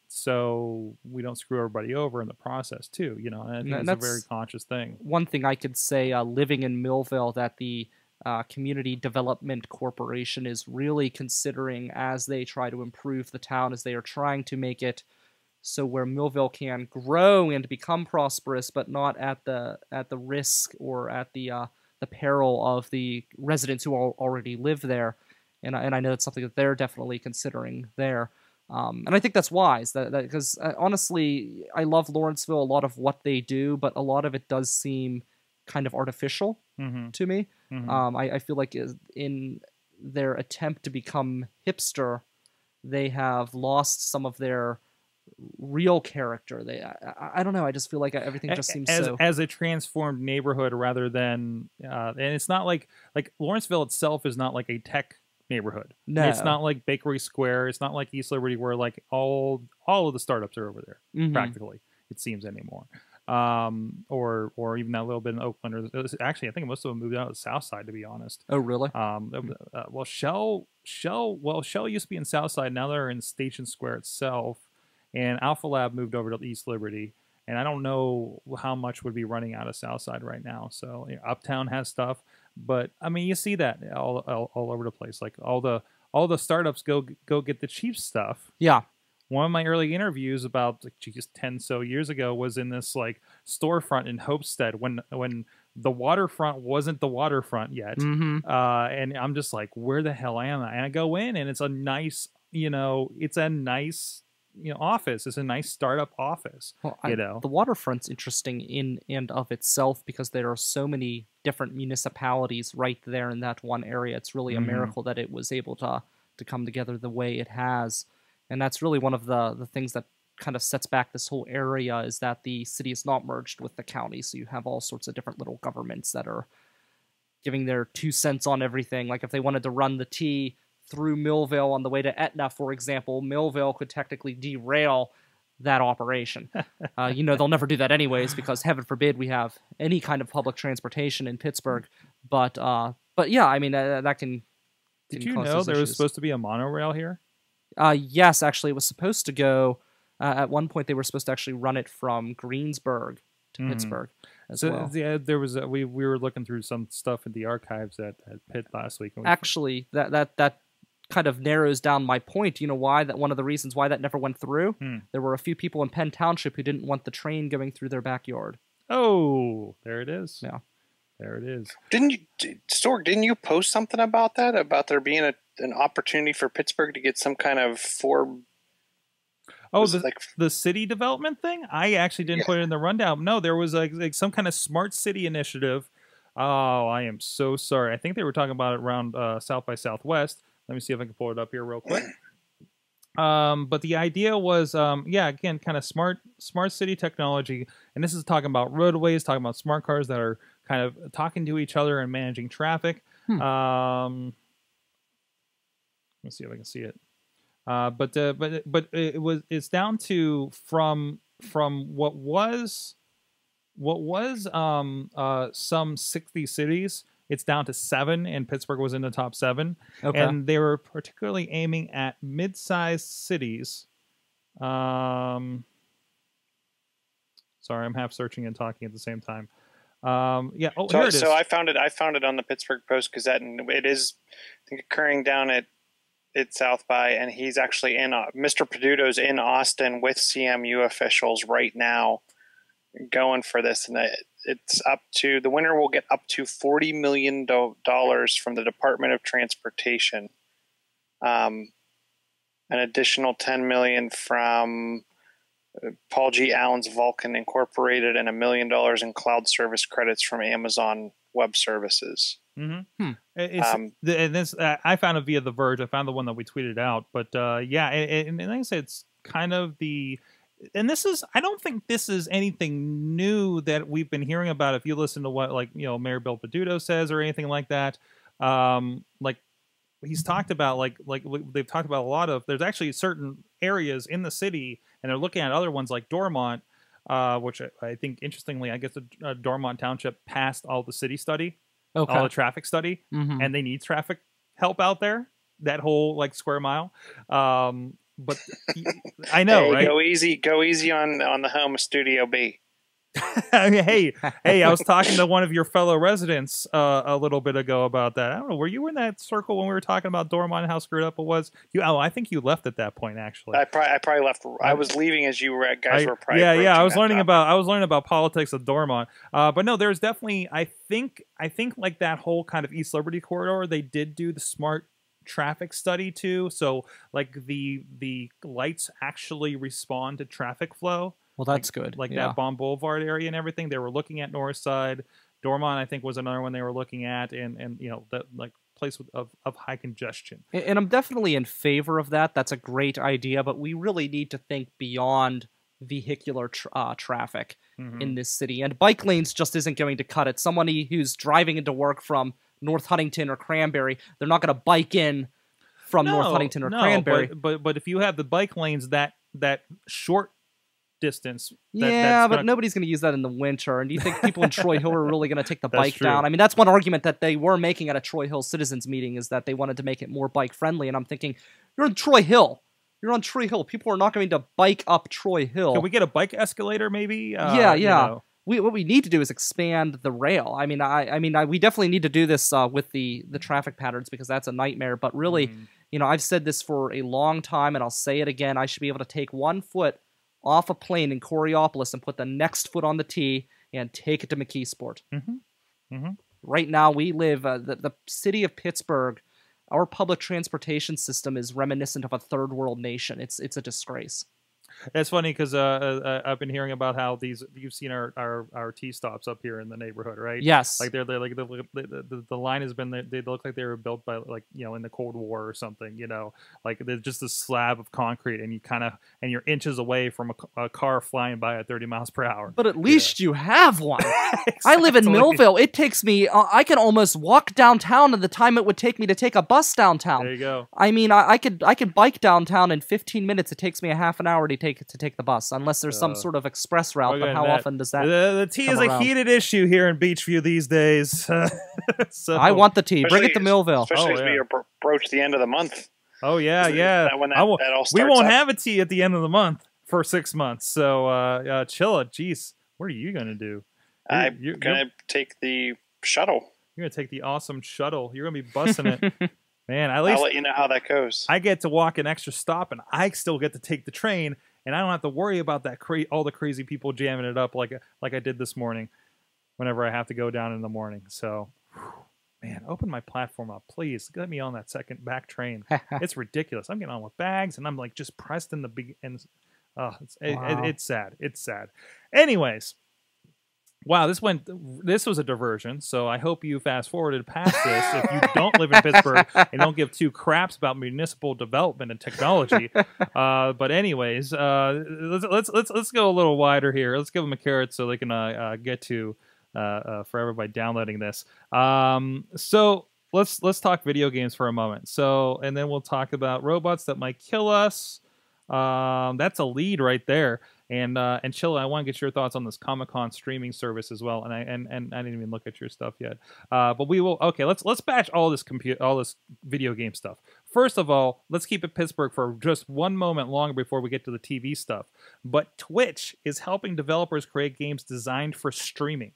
so we don't screw everybody over in the process too. You know, and I think
And
it's a
that's-
very conscious thing.
One thing I could say, uh, living in Millville, that the uh, Community Development Corporation is really considering as they try to improve the town, as they are trying to make it so where Millville can grow and become prosperous, but not at the at the risk or at the uh, the peril of the residents who al- already live there. And I, and I know it's something that they're definitely considering there. Um, and I think that's wise, that because uh, honestly, I love Lawrenceville, a lot of what they do, but a lot of it does seem kind of artificial
Mm-hmm.
to me.
Mhm.
Um, I, I feel like is- in their attempt to become hipster, they have lost some of their real character. They, I, I- I don't know. I just feel like everything just seems
as
so.
as a transformed neighborhood rather than uh, and it's not like like Lawrenceville itself is not like a tech neighborhood.
No.
It's not like Bakery Square. It's not like East Liberty where like all all of the startups are over there
Mhm.
practically, it seems anymore. Um, or or even that little bit in Oakland. Or it was- actually, I think most of them moved out of the South Side, to be honest.
Oh, really?
Um, uh, well, Shell, Shell, well, Shell used to be in Southside. Now they're in Station Square itself, and Alpha Lab moved over to East Liberty. And I don't know how much would be running out of Southside right now. So you know, Uptown has stuff, but I mean, you see that all, all all over the place. Like all the all the startups go go get the cheap stuff.
Yeah.
One of my early interviews about like geez, ten so years ago was in this like storefront in Hopestead when when the waterfront wasn't the waterfront yet.
Mm-hmm.
Uh, and I'm just like, where the hell am I? And I go in, and it's a nice, you know, it's a nice, you know, office. It's a nice startup office.
Well,
you
I,
know,
the waterfront's interesting in and of itself because there are so many different municipalities right there in that one area. It's really
Mhm.
a miracle that it was able to to come together the way it has. And that's really one of the, the things that kind of sets back this whole area, is that the city is not merged with the county. So you have all sorts of different little governments that are giving their two cents on everything. Like if they wanted to run the T through Millville on the way to Etna, for example, Millville could technically derail that operation. uh, you know, they'll never do that anyways, because heaven forbid we have any kind of public transportation in Pittsburgh. But uh, but yeah, I mean, uh, that can,
did
can
you
cause
know
those
there was
issues.
supposed to be a monorail here?
Uh, yes, actually, it was supposed to go. Uh, at one point, they were supposed to actually run it from Greensburg to
Mhm.
Pittsburgh as
So
well.
yeah, there was a, we we were looking through some stuff in the archives at, at Pitt last week. And we
Actually, that that that kind of narrows down my point. You know why? That one of the reasons why that never went through.
Hmm.
There were a few people in Penn Township who didn't want the train going through their backyard.
Oh, there it is.
Yeah.
There it is. Didn't you, Sorg? Didn't you post something about that? About there being a, an opportunity for Pittsburgh to get some kind of for.
Oh, the, like, the city development thing? I actually didn't yeah. put it in the rundown. No, there was like, like some kind of smart city initiative. Oh, I am so sorry. I think they were talking about it around uh, South by Southwest. Let me see if I can pull it up here real quick. Um, but the idea was, um, yeah, again, kind of smart, smart city technology. And this is talking about roadways, talking about smart cars that are kind of talking to each other and managing traffic. Hmm. Um, let's see if I can see it. Uh, but uh, but but it was it's down to from from what was what was um uh some sixty cities. It's down to seven, and Pittsburgh was in the top seven. Okay. And they were particularly aiming at mid-sized cities. Um, sorry, I'm half searching and talking at the same time. Um, yeah. Oh,
so,
here it is.
So I found it. I found it on the Pittsburgh Post Gazette, and it is, I think, occurring down at at South by, and he's actually in. Uh, Mister Peduto's in Austin with C M U officials right now, going for this, and it, it's up to the winner will get up to forty million dollars from the Department of Transportation, um, an additional ten million from Paul G. Allen's Vulcan Incorporated, and a million dollars in cloud service credits from Amazon Web Services.
Mm-hmm. Hmm. It's, um, the, and this uh, I found it via The Verge. I found the one that we tweeted out, but uh, yeah, it, and, and like I said, it's kind of the. And this is, I don't think this is anything new that we've been hearing about. If you listen to what, like, you know, Mayor Bill Peduto says or anything like that, um, like he's talked about, like, like they've talked about a lot of, there's actually certain areas in the city, and they're looking at other ones like Dormont, uh, which I, I think, interestingly, I guess the uh, Dormont Township passed all the city study, okay. all the traffic study, mm-hmm. and they need traffic help out there, that whole, like, square mile. Um, But I know,
hey,
right?
Go easy, go easy on on the home of Studio B.
hey, hey! I was talking to one of your fellow residents uh, a little bit ago about that. I don't know. Were you in that circle when we were talking about Dormont and how screwed up it was? You, oh, I think you left at that point. Actually,
I probably, I probably left. I was leaving as you were, guys
I,
were. Probably
yeah, yeah. I was learning
topic.
about. I was learning about politics of Dormont. Uh, but no, there's definitely. I think. I think like that whole kind of East Liberty corridor. They did do the smart traffic study too, so like the the lights actually respond to traffic flow.
Well, that's
like,
good.
Like
yeah.
that Bond Boulevard area and everything. They were looking at North Side. Dormont, I think, was another one they were looking at, and and you know that like place with, of of high congestion.
And, and I'm definitely in favor of that. That's a great idea, but we really need to think beyond vehicular tra uh, traffic mm-hmm. in this city, and bike lanes just isn't going to cut it. Somebody who's driving into work from North Huntington or Cranberry, they're not going to bike in from
no,
North Huntington or
no,
Cranberry.
But, but but if you have the bike lanes that that short distance, that,
yeah,
that's
but
gonna...
nobody's going to use that in the winter. And do you think people in Troy Hill are really going to take the
that's
bike
true.
down? I mean, that's one argument that they were making at a Troy Hill citizens meeting, is that they wanted to make it more bike friendly. And I'm thinking, you're in Troy Hill. You're on Troy Hill. People are not going to bike up Troy Hill.
Can we get a bike escalator, maybe? Uh,
yeah, yeah.
You know.
We, what we need to do is expand the rail. I mean, I, I mean, I, we definitely need to do this uh, with the the traffic patterns, because that's a nightmare. But really, mm. you know, I've said this for a long time, and I'll say it again. I should be able to take one foot off a plane in Coriopolis and put the next foot on the tee and take it to McKeesport.
Mm-hmm. Mm-hmm.
Right now, we live uh, the the city of Pittsburgh. Our public transportation system is reminiscent of a third world nation. It's it's a disgrace.
It's funny because uh, uh, I've been hearing about how these you've seen our, our, our T stops up here in the neighborhood, right?
Yes.
Like they're, they're like the, the, the, the line has been they look like they were built by like you know in the Cold War or something. You know, like there's just a slab of concrete, and you kind of and you're inches away from a, a car flying by at thirty miles per hour.
But at least yeah. you have one.
Exactly.
I live in Millville. It takes me. Uh, I can almost walk downtown in the time it would take me to take a bus downtown.
There you go.
I mean, I, I could I could bike downtown in fifteen minutes. It takes me a half an hour to take to take the bus. Unless there's some uh, sort of express route, but how
that.
often does that
The, the tea is
around?
a heated issue here in Beachview these days. so
I want the tea. Bring it to Millville.
Especially
oh,
as
yeah.
we approach the end of the month.
Oh, yeah, yeah.
That, when that,
I
that all
we won't
up.
have a tea at the end of the month for six months. So, uh, uh, Chilla, geez. What are you gonna do? You're,
I'm
you're,
gonna
you're,
take the shuttle.
you're gonna take the awesome shuttle. You're gonna be busting it, man. At
I'll
least
let you know how that goes.
I get to walk an extra stop, and I still get to take the train, and I don't have to worry about that cra- all the crazy people jamming it up like like I did this morning. Whenever I have to go down in the morning, so whew, man, open my platform up, please. Get me on that second back train. It's ridiculous. I'm getting on with bags, and I'm like just pressed in the big and oh, it's it,
Wow.
it, it's sad. It's sad. Anyways. Wow, this went. This was a diversion. So I hope you fast forwarded past this if you don't live in Pittsburgh and don't give two craps about municipal development and technology. Uh, but anyways, uh, let's let's let's let's go a little wider here. Let's give them a carrot so they can uh, uh, get to uh, uh, for everybody downloading this. Um, so let's let's talk video games for a moment. So and then we'll talk about robots that might kill us. Um, that's a lead right there. And uh, and Chilla, I want to get your thoughts on this Comic-Con streaming service as well. And I and, and I didn't even look at your stuff yet. Uh, but we will. Okay, let's let's batch all this compute all this video game stuff. First of all, let's keep it Pittsburgh for just one moment longer before we get to the T V stuff. But Twitch is helping developers create games designed for streaming.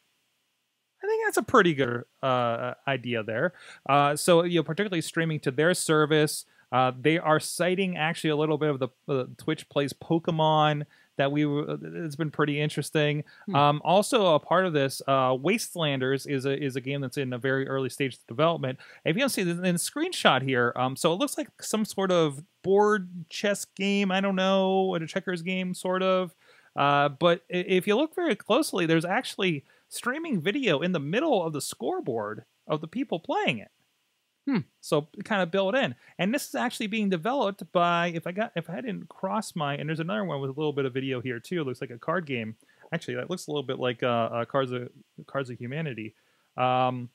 I think that's a pretty good uh, idea there. Uh, so you know, particularly streaming to their service. Uh, they are citing actually a little bit of the uh, Twitch plays Pokemon that we it's been pretty interesting. Hmm. Um, also, a part of this, uh, Wastelanders is a is a game that's in a very early stage of development. If you don't see this in the screenshot here, um, so it looks like some sort of board chess game. I don't know, a checkers game, sort of. Uh, but if you look very closely, there's actually streaming video in the middle of the scoreboard of the people playing it. Hmm. So kind of built in, and this is actually being developed by if I got if I didn't cross my and there's another one with a little bit of video here too. It looks like a card game. Actually, that looks a little bit like uh, uh Cards of Cards of Humanity, um,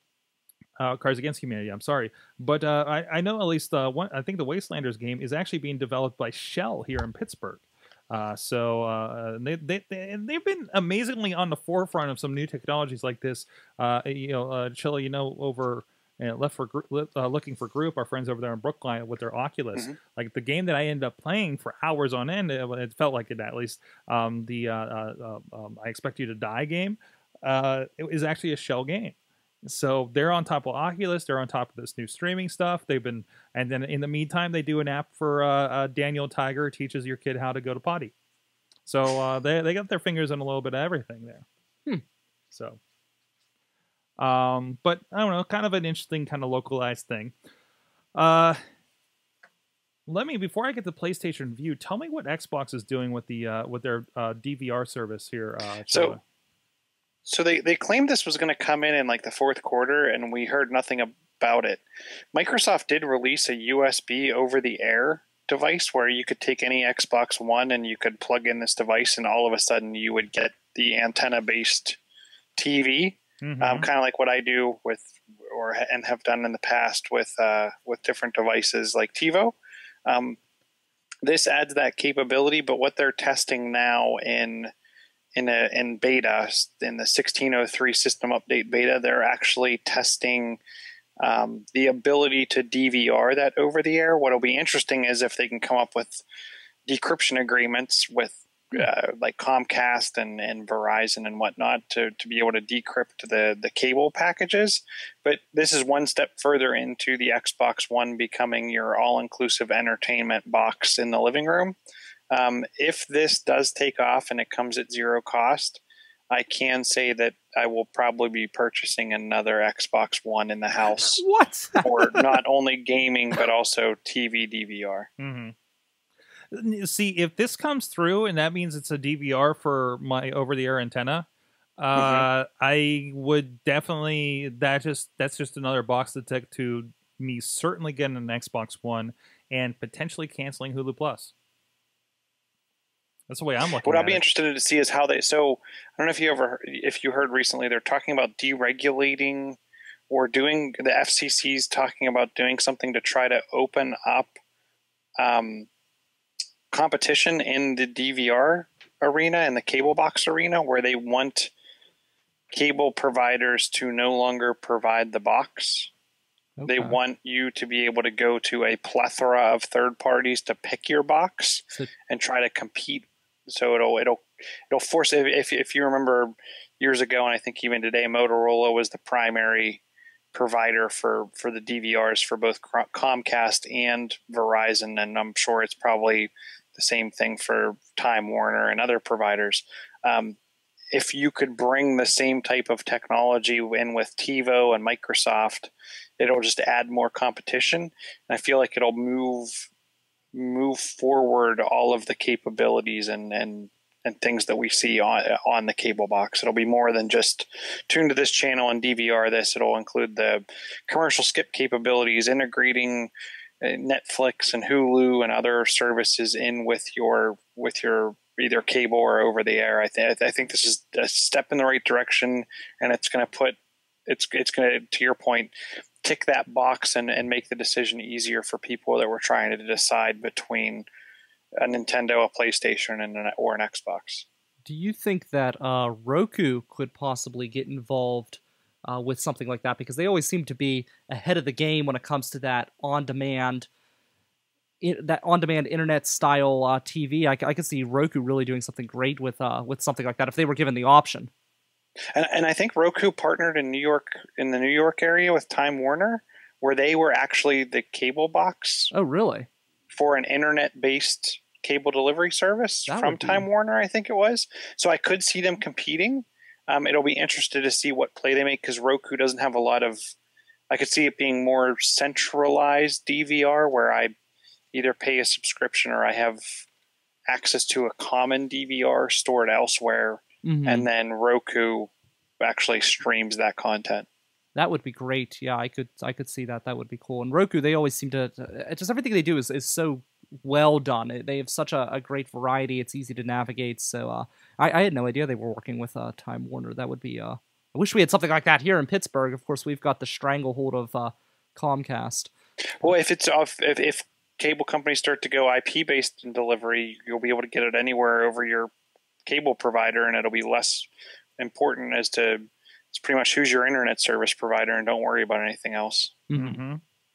uh, Cards Against Humanity. I'm sorry, but uh, I I know at least uh, one. I think the Wastelanders game is actually being developed by Shell here in Pittsburgh. Uh, so uh, they they they they've been amazingly on the forefront of some new technologies like this. Uh, you know, uh, Chilla, you know, over. And left for uh, looking for group, our friends over there in Brookline with their Oculus. Mm-hmm. Like the game that I ended up playing for hours on end, it, it felt like it at least. Um, the uh, uh, um, I Expect You to Die game uh, it is actually a Shell game. So they're on top of Oculus. They're on top of this new streaming stuff. They've been, and then in the meantime, they do an app for uh, uh, Daniel Tiger teaches your kid how to go to potty. So uh, they they got their fingers in a little bit of everything there. Hmm. So. Um, but I don't know, kind of an interesting kind of localized thing. Uh, let me before I get to PlayStation View, tell me what Xbox is doing with the uh, with their uh, D V R service here. Uh,
so, so they they claimed this was going to come in in like the fourth quarter, and we heard nothing about it. Microsoft did release a U S B over the air device where you could take any Xbox One and you could plug in this device, and all of a sudden you would get the antenna based T V. Mm-hmm. Um, kind of like what I do with, or and have done in the past with uh, with different devices like TiVo. Um, this adds that capability, but what they're testing now in in a, in beta, in the sixteen oh three system update beta, they're actually testing um, the ability to D V R that over the air. What'll be interesting is if they can come up with decryption agreements with. Uh, like Comcast and, and Verizon and whatnot to, to be able to decrypt the, the cable packages. But this is one step further into the Xbox One becoming your all-inclusive entertainment box in the living room. Um, if this does take off and it comes at zero cost, I can say that I will probably be purchasing another Xbox One in the house.
What?
For not only gaming, but also T V D V R.
Mm-hmm. See, if this comes through and that means it's a D V R for my over-the-air antenna, uh, mm-hmm. I would definitely that just that's just another box to tick to me certainly getting an Xbox One and potentially canceling Hulu Plus. That's the way I'm looking.
What
at
I'll be
it.
interested to see is how they. So I don't know if you ever if you heard recently they're talking about deregulating or doing the F C C's talking about doing something to try to open up. Um, competition in the D V R arena and the cable box arena where they want cable providers to no longer provide the box. Okay. They want you to be able to go to a plethora of third parties to pick your box so, and try to compete So it'll it'll it'll force if if you remember years ago, and I think even today, Motorola was the primary provider for for the D V Rs for both Comcast and Verizon, and I'm sure it's probably the same thing for Time Warner and other providers. Um, if you could bring the same type of technology in with TiVo and Microsoft, it'll just add more competition. And I feel like it'll move move forward all of the capabilities and and and things that we see on on the cable box. It'll be more than just tune to this channel and D V R this. It'll include the commercial skip capabilities, integrating Netflix and Hulu and other services in with your with your either cable or over the air. I think I think this is a step in the right direction, and it's going to put it's it's going to, to your point, tick that box and, and make the decision easier for people that were trying to decide between a Nintendo, a PlayStation, and an, or an Xbox.
Do you think that uh, Roku could possibly get involved uh, with something like that? Because they always seem to be ahead of the game when it comes to that on-demand, that on-demand internet-style uh, T V. I, I could see Roku really doing something great with uh, with something like that if they were given the option.
And, and I think Roku partnered in New York, in the New York area, with Time Warner, where they were actually the cable box.
Oh, really?
For an internet-based cable delivery service
That
from
would be-
Time Warner, I think it was. So I could see them competing. Um, it'll be interesting to see what play they make, because Roku doesn't have a lot of. I could see it being more centralized D V R, where I either pay a subscription or I have access to a common D V R stored elsewhere,
Mhm.
and then Roku actually streams that content.
That would be great. Yeah, I could I could see that. That would be cool. And Roku, they always seem to uh, just everything they do is, is so well done. It- They have such a, a great variety. It's easy to navigate. So uh, I, I had no idea they were working with uh, Time Warner. That would be. Uh, I wish we had something like that here in Pittsburgh. Of course, we've got the stranglehold of uh, Comcast.
Well, if it's off, if, if cable companies start to go I P based in delivery, you'll be able to get it anywhere over your cable provider, and it'll be less important as to it's pretty much who's your internet service provider, and don't worry about anything else.
Mm-hmm.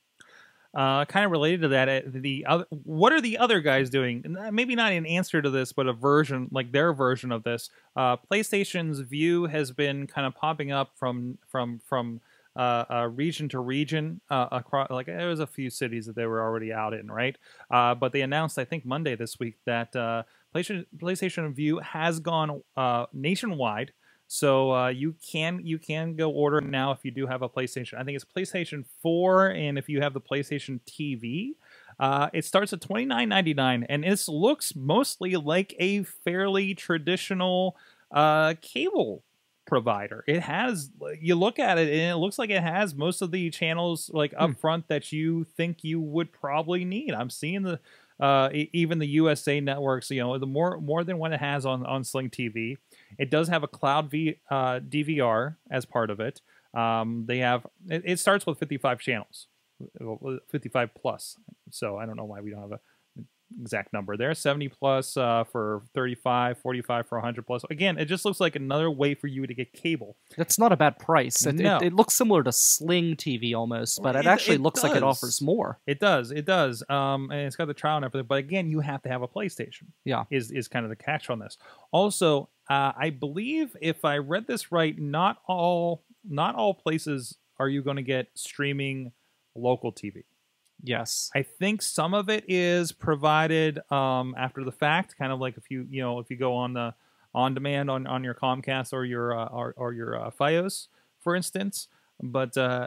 Uh, kind of related to that, uh, the other, what are the other guys doing? And, uh, Maybe not an answer to this, but a version, like their version of this. Uh, PlayStation's View has been kind of popping up from from from uh, uh, region to region uh, across. Like there was a few cities that they were already out in, right? Uh, but they announced, I think Monday this week, that uh, PlayStation PlayStation View has gone uh, nationwide. So uh, you can you can go order now if you do have a PlayStation. I think it's PlayStation four, and if you have the PlayStation T V, uh, it starts at twenty-nine ninety-nine, and it looks mostly like a fairly traditional uh, cable provider. It has, you look at it, and it looks like it has most of the channels like up
Hmm.
front that you think you would probably need. I'm seeing the uh, e- even the U S A networks, you know, the more more than what it has on on Sling T V. It does have a cloud v, uh, D V R as part of it. Um, they have it, it starts with fifty-five channels, fifty-five plus. So I don't know why we don't have a exact number there. seventy plus uh, for thirty-five, forty-five for one hundred plus. Again, it just looks like another way for you to get cable.
That's not a bad price. It,
No.
it, it looks similar to Sling T V almost, but it,
It-
actually
it
looks like it
does.
offers more.
It does, it does. Um, and it's got the trial and everything. But again, you have to have a PlayStation.
Yeah.
is is kind of the catch on this. Also, uh, I believe if I read this right, not all not all places are you going to get streaming local T V.
Yes.
I think some of it is provided um, after the fact, kind of like if you you know if you go on the on demand on, on your Comcast or your uh, or, or your uh, Fios, for instance. But uh,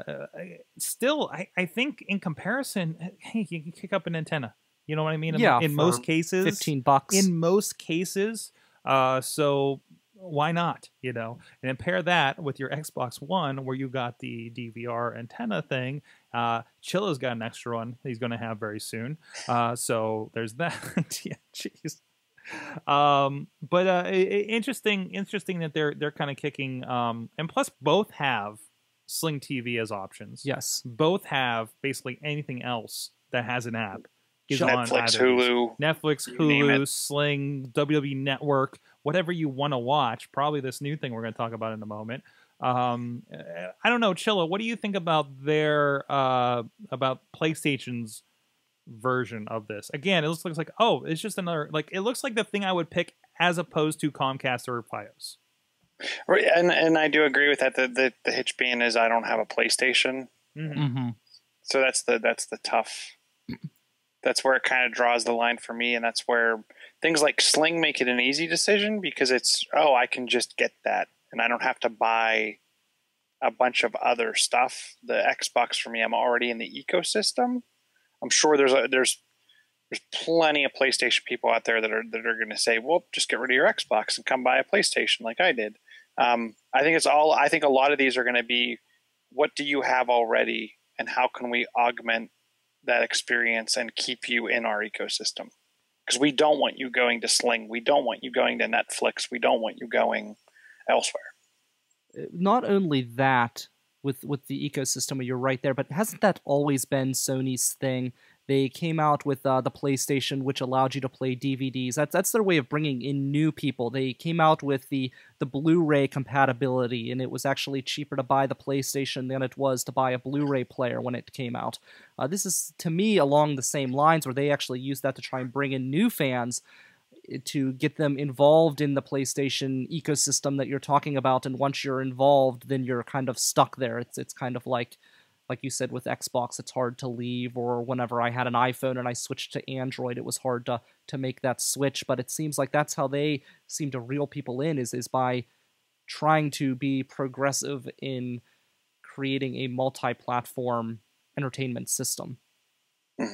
still, I, I think in comparison, hey, you can kick up an antenna. You know what I mean? In,
Yeah,
in
for
most cases,
fifteen bucks.
in most cases. Uh, so why not? You know, and then pair that with your Xbox One, where you got the D V R antenna thing. Uh, Chilla's got an extra one he's going to have very soon. Uh, so there's that. Yeah, jeez. Um, but uh, i- i- interesting, interesting that they're they're kind of kicking. Um, and plus, both have Sling T V as options.
Yes.
Both have basically anything else that has an app. Is on
Netflix,
either of these.
Hulu.
Netflix,
You name
Hulu,
it.
Sling, W W E Network, whatever you want to watch. Probably this new thing we're going to talk about in a moment. Um, uh, I don't know, Chilla. What do you think about their uh, about PlayStation's version of this? Again, it looks, looks like oh, it's just another like it looks like the thing I would pick as opposed to Comcast or Fios.
Right, and and I do agree with that. The the, the hitch being is I don't have a PlayStation,
Mm-hmm.
Mm-hmm.
so that's the that's the tough. That's where it kind of draws the line for me, and that's where things like Sling make it an easy decision because it's oh I can just get that, and I don't have to buy a bunch of other stuff. The Xbox for me, I'm already in the ecosystem. I'm sure there's a, there's there's plenty of PlayStation people out there that are that are going to say, well, just get rid of your Xbox and come buy a PlayStation like I did. Um, I think it's all. I think a lot of these are going to be, what do you have already, and how can we augment that experience and keep you in our ecosystem? Because we don't want you going to Sling, we don't want you going to Netflix, we don't want you going elsewhere.
Not only that, with with the ecosystem, you're right there, but hasn't that always been Sony's thing? They came out with uh, the PlayStation, which allowed you to play D V Ds. That's that's their way of bringing in new people. They came out with the the Blu-ray compatibility, and it was actually cheaper to buy the PlayStation than it was to buy a Blu-ray player when it came out. Uh, this is, to me, along the same lines, where they actually used that to try and bring in new fans, to get them involved in the PlayStation ecosystem that you're talking about. And once you're involved, then you're kind of stuck there. It's it's kind of like, like you said with Xbox, it's hard to leave. Or whenever I had an iPhone and I switched to Android, it was hard to to make that switch. But it seems like that's how they seem to reel people in, is is by trying to be progressive in creating a multi-platform entertainment system.
Mm-hmm.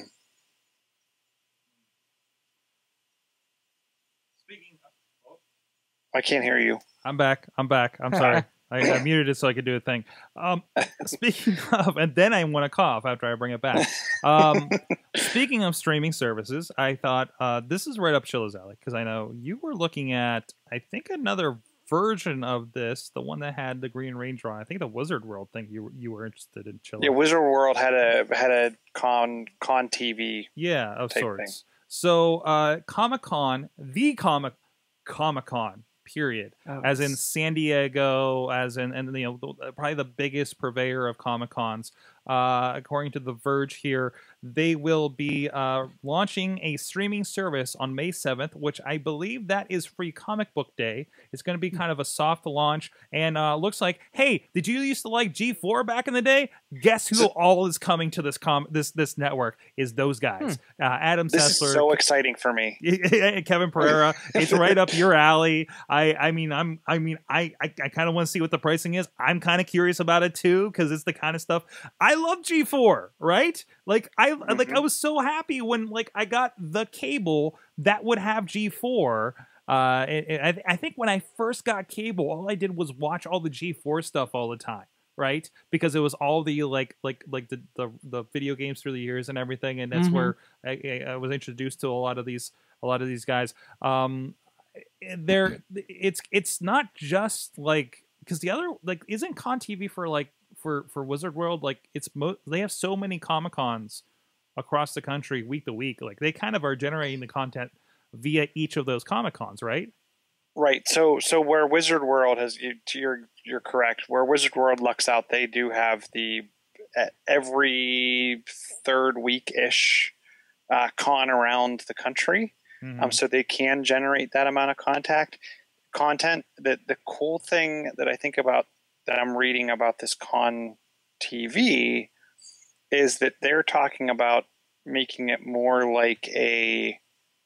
I can't hear you.
I'm back. I'm back. I'm sorry. I, I muted it so I could do a thing. Um, speaking of, and then I want to cough after I bring it back. Um, speaking of streaming services, I thought uh, this is right up Chilla's alley, because I know you were looking at, I think, another version of this, the one that had the Green Ranger on. I think the Wizard World thing you you were interested in, Chilla.
Yeah, Wizard World had a had a con con T V.
Yeah, of sorts.
Thing.
So uh, Comic Con, the comic Comic Con. Period.
Oh,
as in San Diego, as in, and you know, probably the biggest purveyor of Comic Cons. Uh, according to The Verge here, they will be uh, launching a streaming service on May seventh, which I believe that is Free Comic Book Day. It's going to be kind of a soft launch, and uh, looks like, hey, did you used to like G four back in the day? Guess who all is coming to this com this this network is those guys. Hmm. Uh, Adam
this
Sessler.
Is so exciting for me.
Kevin Pereira. It's right up your alley. I I mean I'm I mean I I, I kind of want to see what the pricing is. I'm kind of curious about it too, because it's the kind of stuff I love. G four, right? Like I mm-hmm. like I was so happy when like I got the cable that would have G four. Uh, it, it, I, I think when I first got cable, all I did was watch all the G four stuff all the time, right? Because it was all the like like like the the, the video games through the years and everything, and that's mm-hmm. where I, I was introduced to a lot of these a lot of these guys. Um, there, it's it's not just like, because the other, like, isn't Con T V for like for for Wizard World, like it's mo- they have so many Comic Cons across the country week to week, like they kind of are generating the content via each of those Comic Cons, right?
Right. So so where Wizard World has, you're you're correct. Where Wizard World lucks out, they do have the every third week ish uh, con around the country. Mm-hmm. Um, so they can generate that amount of contact content. The the cool thing that I think about, that I'm reading about this Con T V, is that they're talking about making it more like a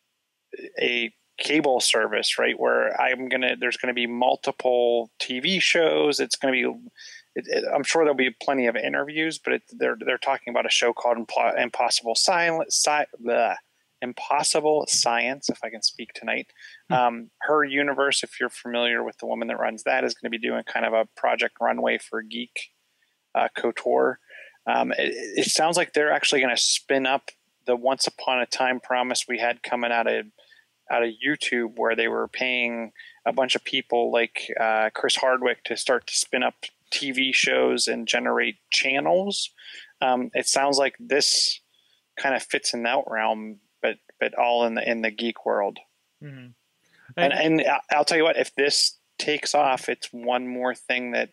a cable service, right? Where I'm gonna there's gonna be multiple T V shows. It's gonna be, it, it, I'm sure there'll be plenty of interviews, but it, they're they're talking about a show called Impl- Impossible Silence. Si- bleh. Impossible Science, if I can speak tonight. Um, her universe, if you're familiar with the woman that runs that, is going to be doing kind of a Project Runway for Geek uh, KOTOR. Um, it, it sounds like they're actually going to spin up the Once Upon a Time promise we had coming out of out of YouTube, where they were paying a bunch of people like uh, Chris Hardwick to start to spin up T V shows and generate channels. Um, it sounds like this kind of fits in that realm, but but all in the in the geek world. Mm-hmm. And and I'll tell you what, if this takes off, it's one more thing that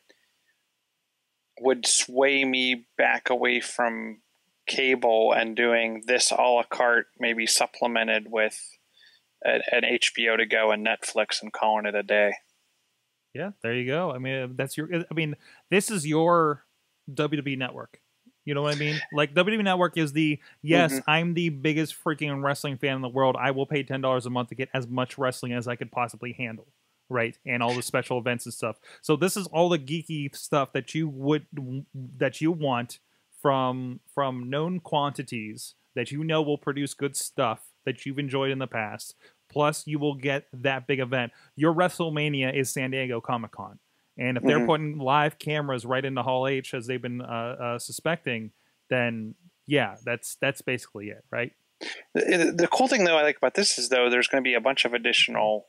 would sway me back away from cable and doing this a la carte, maybe supplemented with an, an H B O to go and Netflix and calling it a day.
Yeah, there you go. I mean, that's your. I mean, this is your W W E network. You know what I mean? Like W W E Network is the yes, mm-hmm. I'm the biggest freaking wrestling fan in the world. I will pay ten dollars a month to get as much wrestling as I could possibly handle, right? And all the special events and stuff. So this is all the geeky stuff that you would that you want from from known quantities that you know will produce good stuff that you've enjoyed in the past. Plus, you will get that big event. Your WrestleMania is San Diego Comic-Con. And if they're mm-hmm. putting live cameras right into Hall H, as they've been uh, uh, suspecting, then, yeah, that's that's basically it, right?
The, the cool thing, though, I like about this is, though, there's going to be a bunch of additional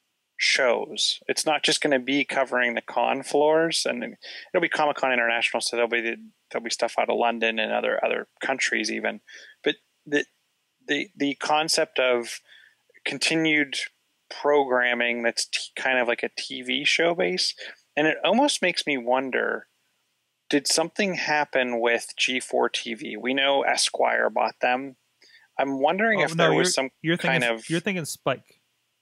shows. It's not just going to be covering the con floors. And it'll be Comic-Con International, so there'll be, the, there'll be stuff out of London and other, other countries even. But the the the concept of continued programming that's t- kind of like a T V show base, and it almost makes me wonder, did something happen with G four T V? We know Esquire bought them. I'm wondering oh, if no, there was some
you're
kind
thinking,
of...
You're thinking Spike.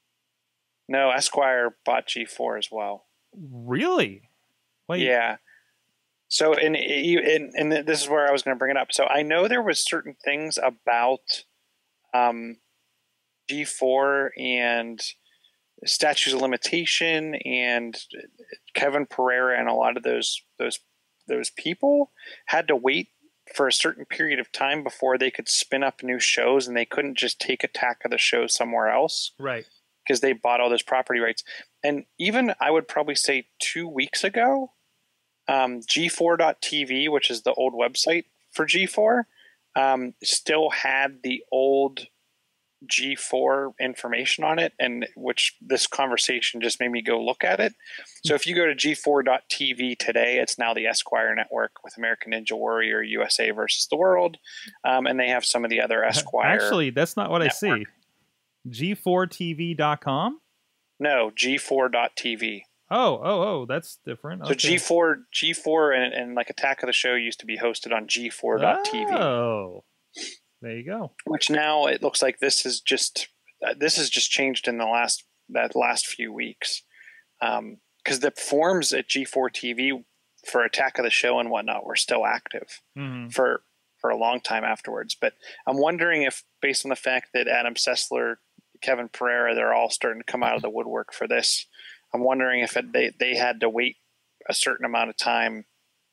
No, Esquire bought G four as well.
Really? Wait.
Yeah. So, and, and, and this is where I was going to bring it up. So I know there was certain things about um, G four and statutes of limitation and Kevin Pereira and a lot of those those those people had to wait for a certain period of time before they could spin up new shows, and they couldn't just take Attack of the Show somewhere else,
right?
Because they bought all those property rights. And even I would probably say two weeks ago, um, G four dot T V, which is the old website for G four, um, still had the old G four information on it, and which this conversation just made me go look at it. So if you go to G four dot T V today, it's now the Esquire network with American Ninja Warrior, U S A versus the World, um, and they have some of the other Esquire.
Actually, that's not what network. I see. G four T V dot com?
No, G four dot T V.
Oh, oh, oh, that's different. Okay.
So G four, G four, and, and like Attack of the Show used to be hosted on G four dot T V.
Oh. There you go.
Which now it looks like this is just uh, this has just changed in the last that last few weeks, because um, the forums at G four T V for Attack of the Show and whatnot were still active mm-hmm. for for a long time afterwards. But I'm wondering if, based on the fact that Adam Sessler, Kevin Pereira, they're all starting to come out of the woodwork for this, I'm wondering if it, they they had to wait a certain amount of time.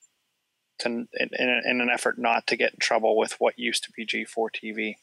To, in, in an effort not to get in trouble with what used to be G four T V,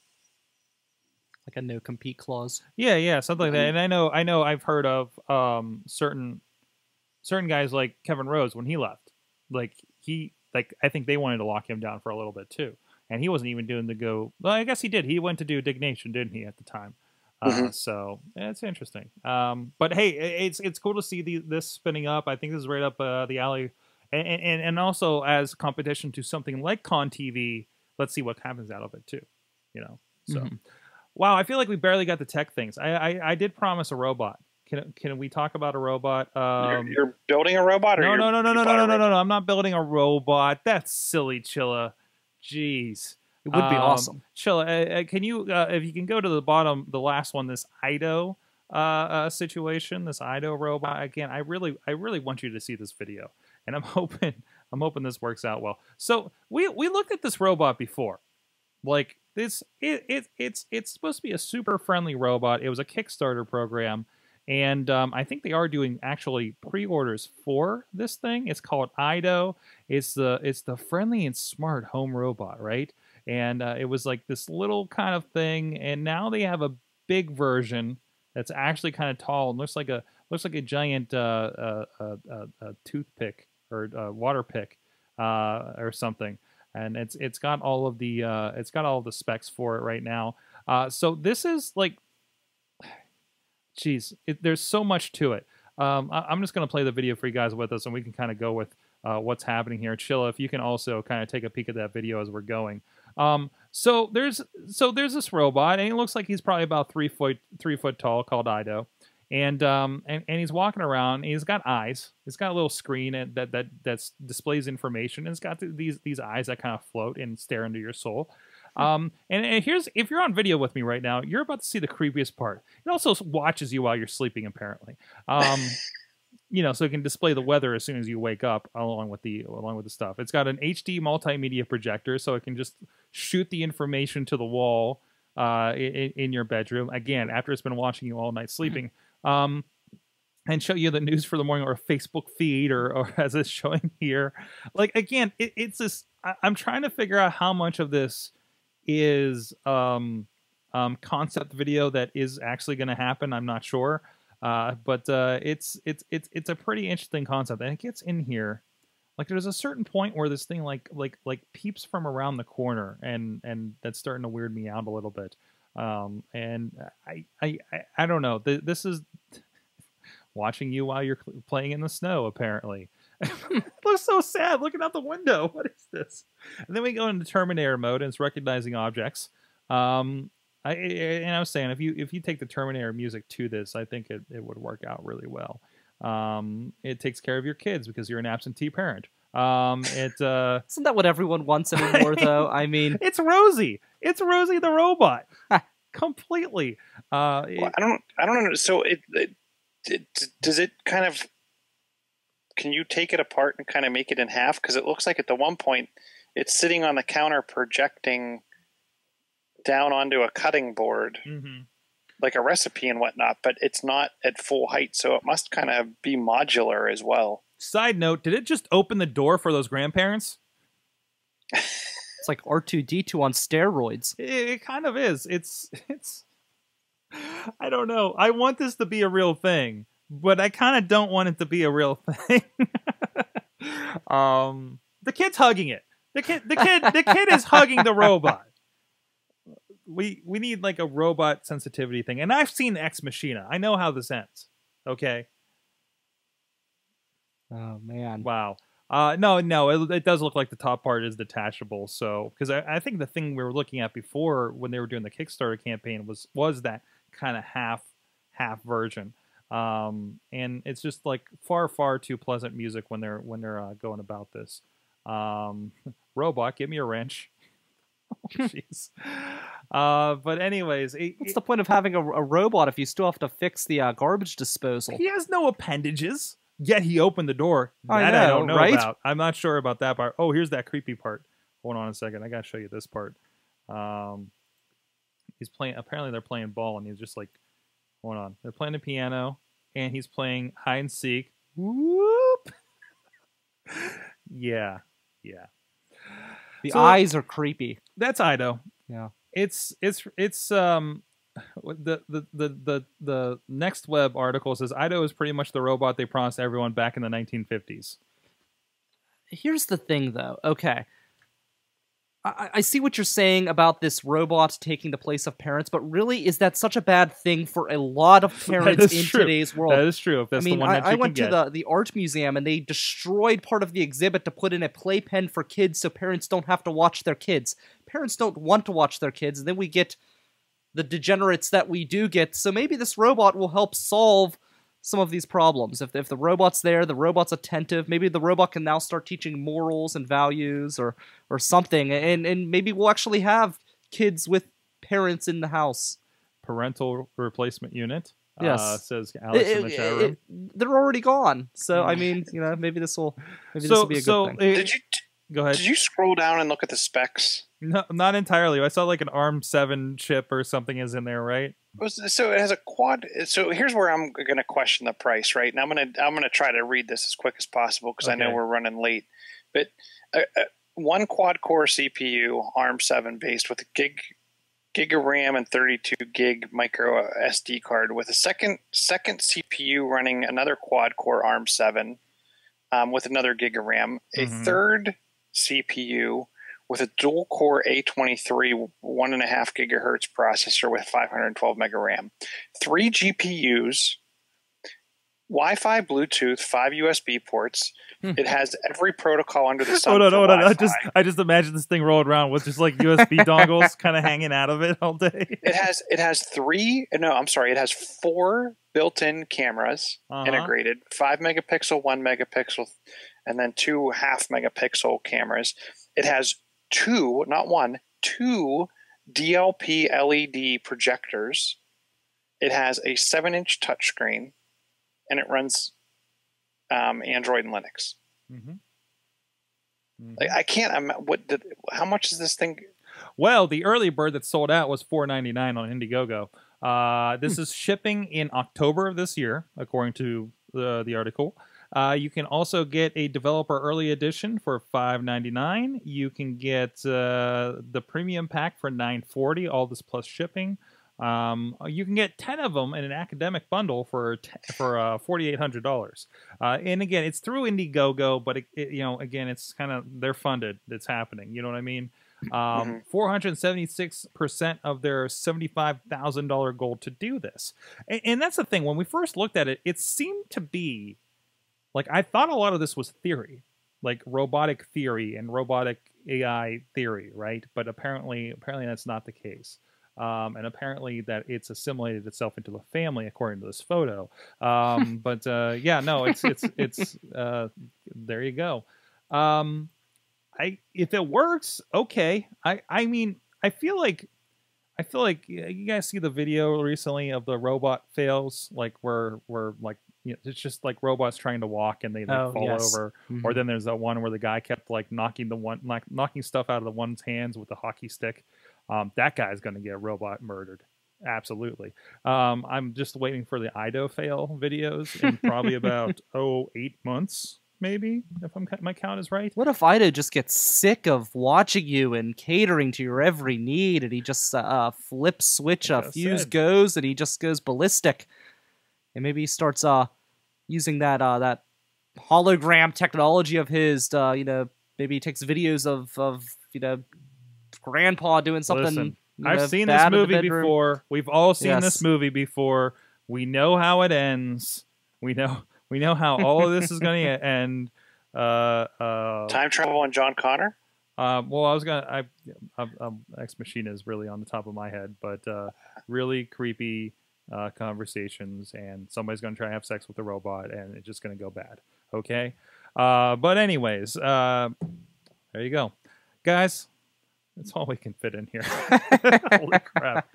like a no compete clause.
Yeah, yeah, something like that. And I know, I know, I've heard of um, certain certain guys like Kevin Rose when he left. Like he, like I think they wanted to lock him down for a little bit too, and he wasn't even doing the go. Well, I guess he did. He went to do Dignation, didn't he, at the time? Mm-hmm. Uh, so yeah, it's interesting. Um, but hey, it's it's cool to see the, this spinning up. I think this is right up uh, the alley. And, and and also as competition to something like Con T V, let's see what happens out of it too, you know. So, mm-hmm. Wow, I feel like we barely got the tech things. I I, I did promise a robot. Can can we talk about a robot? Um,
you're, you're building a robot, or
no,
no,
no, no, no, no, no, no, no, no, no. I'm not building a robot. That's silly, Chilla. Jeez,
it would be um, awesome.
Chilla, uh, can you uh, if you can go to the bottom, the last one, this Ido uh, uh, situation, this Ido robot. Again, I really I really want you to see this video. And I'm hoping, I'm hoping this works out well. So we we looked at this robot before, like this. It, it it's it's supposed to be a super friendly robot. It was a Kickstarter program, and um, I think they are doing actually pre-orders for this thing. It's called Ido. It's the it's the friendly and smart home robot, right? And uh, it was like this little kind of thing, and now they have a big version that's actually kind of tall and looks like a looks like a giant uh, uh, uh, uh, uh, toothpick. Or uh, water pick, uh, or something, and it's it's got all of the uh, it's got all of the specs for it right now. Uh, so this is like, geez, it, there's so much to it. Um, I, I'm just gonna play the video for you guys with us, and we can kind of go with uh, what's happening here. Chilla, if you can also kind of take a peek at that video as we're going. Um, so there's so there's this robot, and it looks like he's probably about three foot three foot tall, called Ido. And um and, and he's walking around. And he's got eyes. He's got a little screen that that that displays information. And it's got these these eyes that kind of float and stare into your soul. Um, and, and here's, if you're on video with me right now, you're about to see the creepiest part. It also watches you while you're sleeping, apparently. Um, you know, so it can display the weather as soon as you wake up, along with the along with the stuff. It's got an H D multimedia projector, so it can just shoot the information to the wall uh, in, in your bedroom. Again, after it's been watching you all night sleeping, um, and show you the news for the morning, or a Facebook feed, or, or as it's showing here. Like again, it, it's this. I, I'm trying to figure out how much of this is um, um, concept video that is actually going to happen. I'm not sure. Uh, but uh, it's it's it's it's a pretty interesting concept, and it gets in here. Like there's a certain point where this thing like like like peeps from around the corner, and and that's starting to weird me out a little bit. Um, and I I I, I don't know. This is watching you while you're playing in the snow. Apparently, it looks so sad looking out the window. What is this? And then we go into Terminator mode, and it's recognizing objects. Um, I, and I was saying, if you if you take the Terminator music to this, I think it, it would work out really well. Um, it takes care of your kids because you're an absentee parent. Um, it uh,
Isn't that what everyone wants anymore, though? I mean,
it's Rosie. It's Rosie the robot, completely. Uh, it,
well, I don't. I don't know. So it, it, it does it kind of. Can you take it apart and kind of make it in half? Because it looks like at the one point it's sitting on the counter projecting down onto a cutting board, mm-hmm. like a recipe and whatnot, but it's not at full height, so it must kind of be modular as well.
Side note, did it just open the door for those grandparents?
It's like R two D two on steroids.
It, it kind of is. It's it's I don't know. I want this to be a real thing, but I kind of don't want it to be a real thing. um the kid's hugging it. The kid the kid the kid is hugging the robot. We we need like a robot sensitivity thing. And I've seen Ex Machina. I know how this ends. Okay?
Oh, man.
Wow. Uh, no, no, it, it does look like the top part is detachable. So, because I, I think the thing we were looking at before when they were doing the Kickstarter campaign was was that kind of half half version. Um, and it's just like far, far too pleasant music when they're when they're uh, going about this. Um, robot, give me a wrench. Jeez. uh, but anyways, it,
what's
it,
the point of having a, a robot if you still have to fix the uh, garbage disposal?
He has no appendages. Yet he opened the door.
I
That
know,
I don't know
right?
about. I'm not sure about that part. Oh, here's that creepy part. Hold on a second. I gotta show you this part. Um, he's playing. Apparently, they're playing ball, and he's just like, hold on. They're playing the piano, and he's playing hide and seek. Whoop. yeah, yeah.
The
So,
eyes are creepy.
That's Ido.
Yeah.
It's it's it's um the the the the the next web article says Ido is pretty much the robot they promised everyone back in the nineteen fifties.
Here's the thing, though. Okay. I, I see what you're saying about this robot taking the place of parents, but really, is that such a bad thing for a lot of parents in
true.
today's world?
That is true. If that's
I mean,
the one that
I,
you
I went
can
to
get.
the, the art museum, and they destroyed part of the exhibit to put in a playpen for kids so parents don't have to watch their kids. Parents don't want to watch their kids, and then we get the degenerates that we do get, so maybe this robot will help solve some of these problems. If, if the robot's there, the robot's attentive, maybe the robot can now start teaching morals and values or or something, and, and maybe we'll actually have kids with parents in the house.
Parental replacement unit,
yes.
uh, says Alex
It-
in the
it-
chat
it-
room.
they're already gone, so I mean, you know, maybe this will maybe this
So,
will be a good
so
thing.
uh,
Did you
go ahead.
did you scroll down and look at the specs?
No, not entirely. I saw like an ARM seven chip or something is in there, right?
So it has a quad. So here's where I'm going to question the price, right? And I'm going to I'm going to try to read this as quick as possible because I know
Okay.
we're running late. But uh, uh, one quad core C P U, ARM seven based with a gig gig of RAM and thirty-two gig micro S D card, with a second second C P U running another quad core ARM seven um, with another gig of RAM, a
Mhm.
third C P U with a dual core A twenty-three one and a half gigahertz processor with five hundred twelve mega RAM, three G P Us, Wi-Fi, Bluetooth, five U S B ports. It has every protocol under the sun.
Hold on,
for
hold on. I
Wi-Fi.
just I just imagine this thing rolled around with just like U S B dongles kind of hanging out of it all day.
It has it has three. No, I'm sorry. It has four built-in cameras
Uh-huh.
integrated: five megapixel, one megapixel, and then two half megapixel cameras. It has two, not one, two D L P L E D projectors. It has a seven-inch touchscreen, and it runs um, Android and Linux.
Mm-hmm. Mm-hmm.
Like, I can't. I'm, what? Did, how much is this thing?
Well, the early bird that sold out was four ninety-nine on Indiegogo. Uh, this
Hmm.
is shipping in October of this year, according to the the article. Uh, you can also get a developer early edition for five ninety-nine. You can get uh, the premium pack for nine forty. All this plus shipping. Um, you can get ten of them in an academic bundle for t- for uh, forty-eight hundred dollars. Uh, and again, it's through Indiegogo, but it, it, you know, again, it's kind of they're funded. It's happening. You know what I mean? Um,
Mm-hmm.
four hundred seventy-six percent of their seventy-five thousand dollar goal to do this. And, and that's the thing. When we first looked at it, it seemed to be like I thought a lot of this was theory, like robotic theory and robotic A I theory, right? But apparently, apparently that's not the case. Um, and apparently that it's assimilated itself into the family, according to this photo. Um, but uh, yeah, no, it's it's it's uh, there you go. Um, I if it works, okay. I I mean, I feel like I feel like you guys see the video recently of the robot fails, like where where like you know, it's just like robots trying to walk and they, they
Oh,
fall
yes.
over.
Mhm.
Or then there's that one where the guy kept like knocking the one like knocking stuff out of the one's hands with the hockey stick. Um, that guy's going to get robot murdered. Absolutely. Um, I'm just waiting for the I D O fail videos in probably about oh eight months, maybe, if I'm my count is right.
What if Ido just gets sick of watching you and catering to your every need, and he just uh, flips switch,
Like
a
I
fuse
said.
goes, and he just goes ballistic, and maybe he starts uh using that uh that hologram technology of his, uh, you know, maybe he takes videos of of you know grandpa doing something.
Listen,
you know,
I've seen this
bad in the
movie
bedroom.
before. We've all seen
Yes.
this movie before. We know how it ends. We know we know how all of this is going to end. Uh, uh,
Time travel on John Connor?
uh, well, I was gonna. I, I, um, Ex Machina is really on the top of my head, but uh, really creepy uh, conversations, and somebody's gonna try to have sex with a robot, and it's just gonna go bad. Okay. Uh, but anyways, uh, there you go, guys. That's all we can fit in here. Holy crap.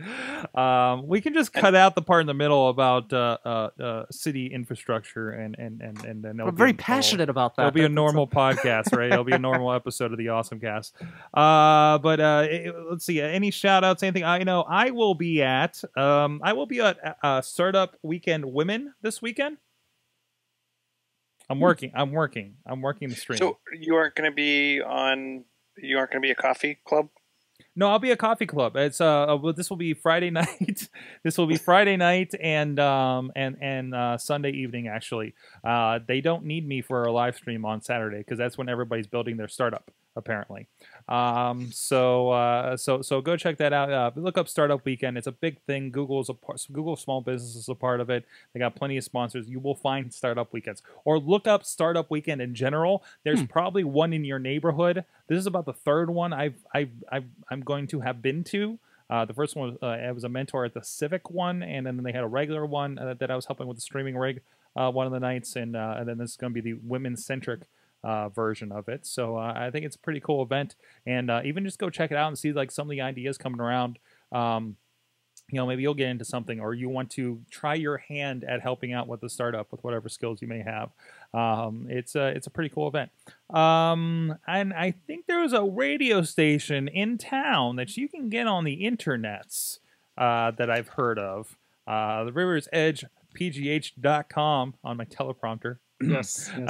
Um, we can just cut out the part in the middle about uh, uh, uh, city infrastructure and and and and then
I'm very passionate about that.
It'll be a
That's-
normal podcast, right? It'll be a normal episode of the Awesome Cast. Uh, but uh, it- let's see. Any shout outs? Anything? I know I will be at. Um, I will be at uh, Startup Weekend Women this weekend. I'm working. I'm working. I'm working the stream.
So you aren't going to be on. You aren't going to be a coffee club?
No, I'll be a coffee club. It's uh, well, this will be Friday night. This will be Friday night and um and and uh, Sunday evening. Actually, uh, they don't need me for a live stream on Saturday because that's when everybody's building their startup. Apparently, um, so uh, so so go check that out. Uh, look up Startup Weekend. It's a big thing. Google's a part. Google Small Business is a part of it. They got plenty of sponsors. You will find Startup Weekends, or look up Startup Weekend in general. There's
Hmm.
probably one in your neighborhood. This is about the third one I've I've, I've I'm going to have been to. Uh, the first one was uh, I was a mentor at the Civic one, and then they had a regular one uh, that I was helping with the streaming rig uh, one of the nights, and uh, and then this is going to be the women's centric uh, version of it. So uh, I think it's a pretty cool event, and uh, even just go check it out and see like some of the ideas coming around. Um, you know, maybe you'll get into something, or you want to try your hand at helping out with the startup with whatever skills you may have. Um, it's a it's a pretty cool event. Um, and I think there was a radio station in town that you can get on the internets uh, that I've heard of. Uh, the River's Edge P G H dot com on my teleprompter.
Yes. yes.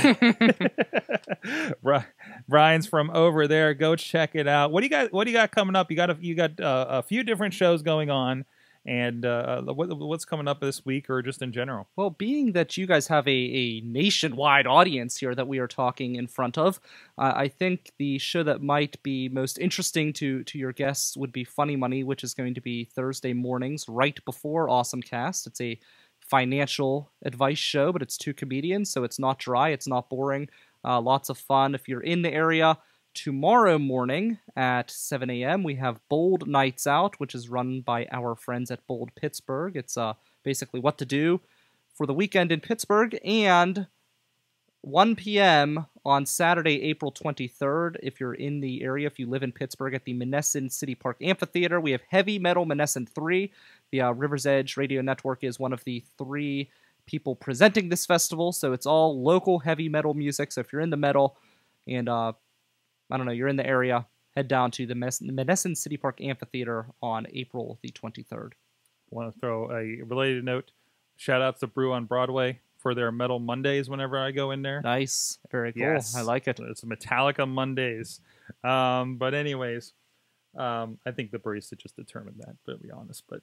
Uh, Bri- Brian's from over there. Go check it out. What do you got? What do you got coming up? You got a you got uh, a few different shows going on, and uh, what, what's coming up this week, or just in general?
Well, being that you guys have a, a nationwide audience here that we are talking in front of, uh, I think the show that might be most interesting to, to your guests would be Funny Money, which is going to be Thursday mornings right before AwesomeCast. It's a financial advice show, but it's two comedians, so it's not dry, it's not boring, uh, lots of fun. If you're in the area, tomorrow morning at seven a.m. we have Bold Nights Out, which is run by our friends at Bold Pittsburgh. It's uh, basically what to do for the weekend in Pittsburgh, and one p.m. on Saturday, April twenty-third, if you're in the area, if you live in Pittsburgh, at the Menneson City Park Amphitheater, we have Heavy Metal Menneson three. The uh, River's Edge Radio Network is one of the three people presenting this festival, so it's all local heavy metal music. So if you're in the metal and, uh, I don't know, you're in the area, head down to the Menneson City Park Amphitheater on April the twenty-third.
I want to throw a related note. Shout out to Brew on Broadway for their Metal Mondays whenever I go in there.
Nice. Very cool.
Yes.
I like it.
It's Metallica Mondays. Um, but anyways, um, I think the barista just determined that, to be honest. But,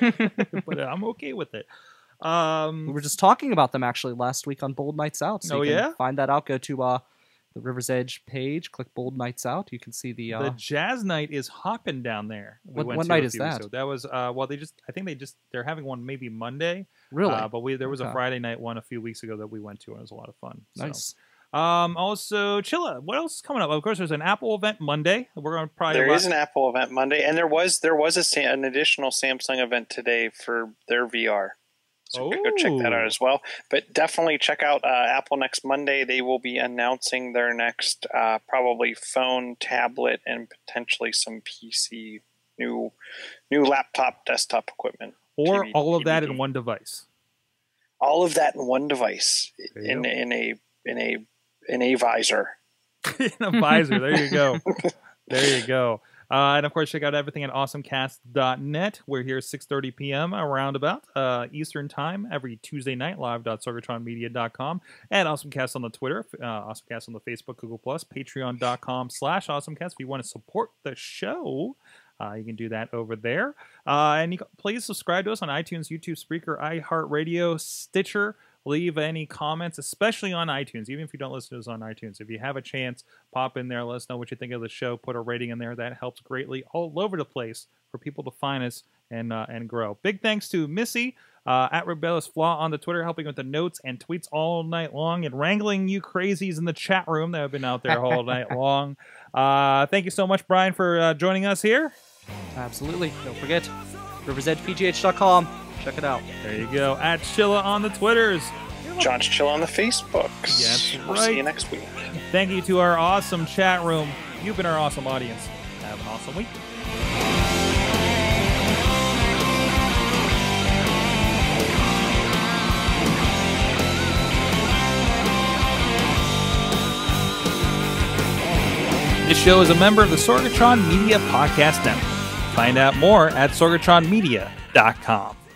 but I'm okay with it. Um,
we were just talking about them actually last week on Bold Nights Out. So
oh,
you can
yeah?
find that out. Go to uh, the River's Edge page, click Bold Nights Out. You can see the... Uh,
the jazz night is hopping down there. We
what
went
what
to
night
a
is
few weeks
that?
ago. That was, uh, well, they just, I think they just, they're having one maybe Monday.
Really?
Uh, but we there was
Okay.
a Friday night one a few weeks ago that we went to, and it was a lot of fun. So.
Nice.
Um, also, Chilla, what else is coming up? Of course, there's an Apple event Monday. We're going to probably...
There is an Apple event Monday, and there was there was a, Sa- an additional Samsung event today for their V R. So go check that out as well. But definitely check out uh, Apple next Monday. They will be announcing their next uh, probably phone, tablet, and potentially some P C, new new laptop, desktop equipment.
Or
T V,
all of that
D V D.
in one device.
All of that in one device
There you
in
go.
in a in a in a visor.
In a visor. There you go. There you go. Uh, and, of course, check out everything at awesome cast dot net. We're here six thirty p.m. around about uh, Eastern Time every Tuesday night, live dot sorgatron media dot com, and AwesomeCast on the Twitter, uh, AwesomeCast on the Facebook, Google+, patreon dot com slash AwesomeCast. If you want to support the show, uh, you can do that over there. Uh, and you, please subscribe to us on iTunes, YouTube, Spreaker, iHeartRadio, Stitcher. Leave any comments, especially on iTunes, even if you don't listen to us on iTunes. If you have a chance, pop in there, let us know what you think of the show, put a rating in there. That helps greatly all over the place for people to find us and uh, and grow. Big thanks to Missy uh, at Rebellious Flaw on the Twitter, helping with the notes and tweets all night long and wrangling you crazies in the chat room that have been out there all night long. Uh, thank you so much, Brian, for uh, joining us here.
Absolutely. Don't forget, rivers edge p g h dot com. Check it out.
There you go. At Chilla on the Twitters.
John's Chill on the Facebooks.
Yes,
We'll
right.
see you next week.
Thank you to our awesome chat room. You've been our awesome audience. Have an awesome week. This show is a member of the Sorgatron Media Podcast Network. Find out more at sorgatron media dot com.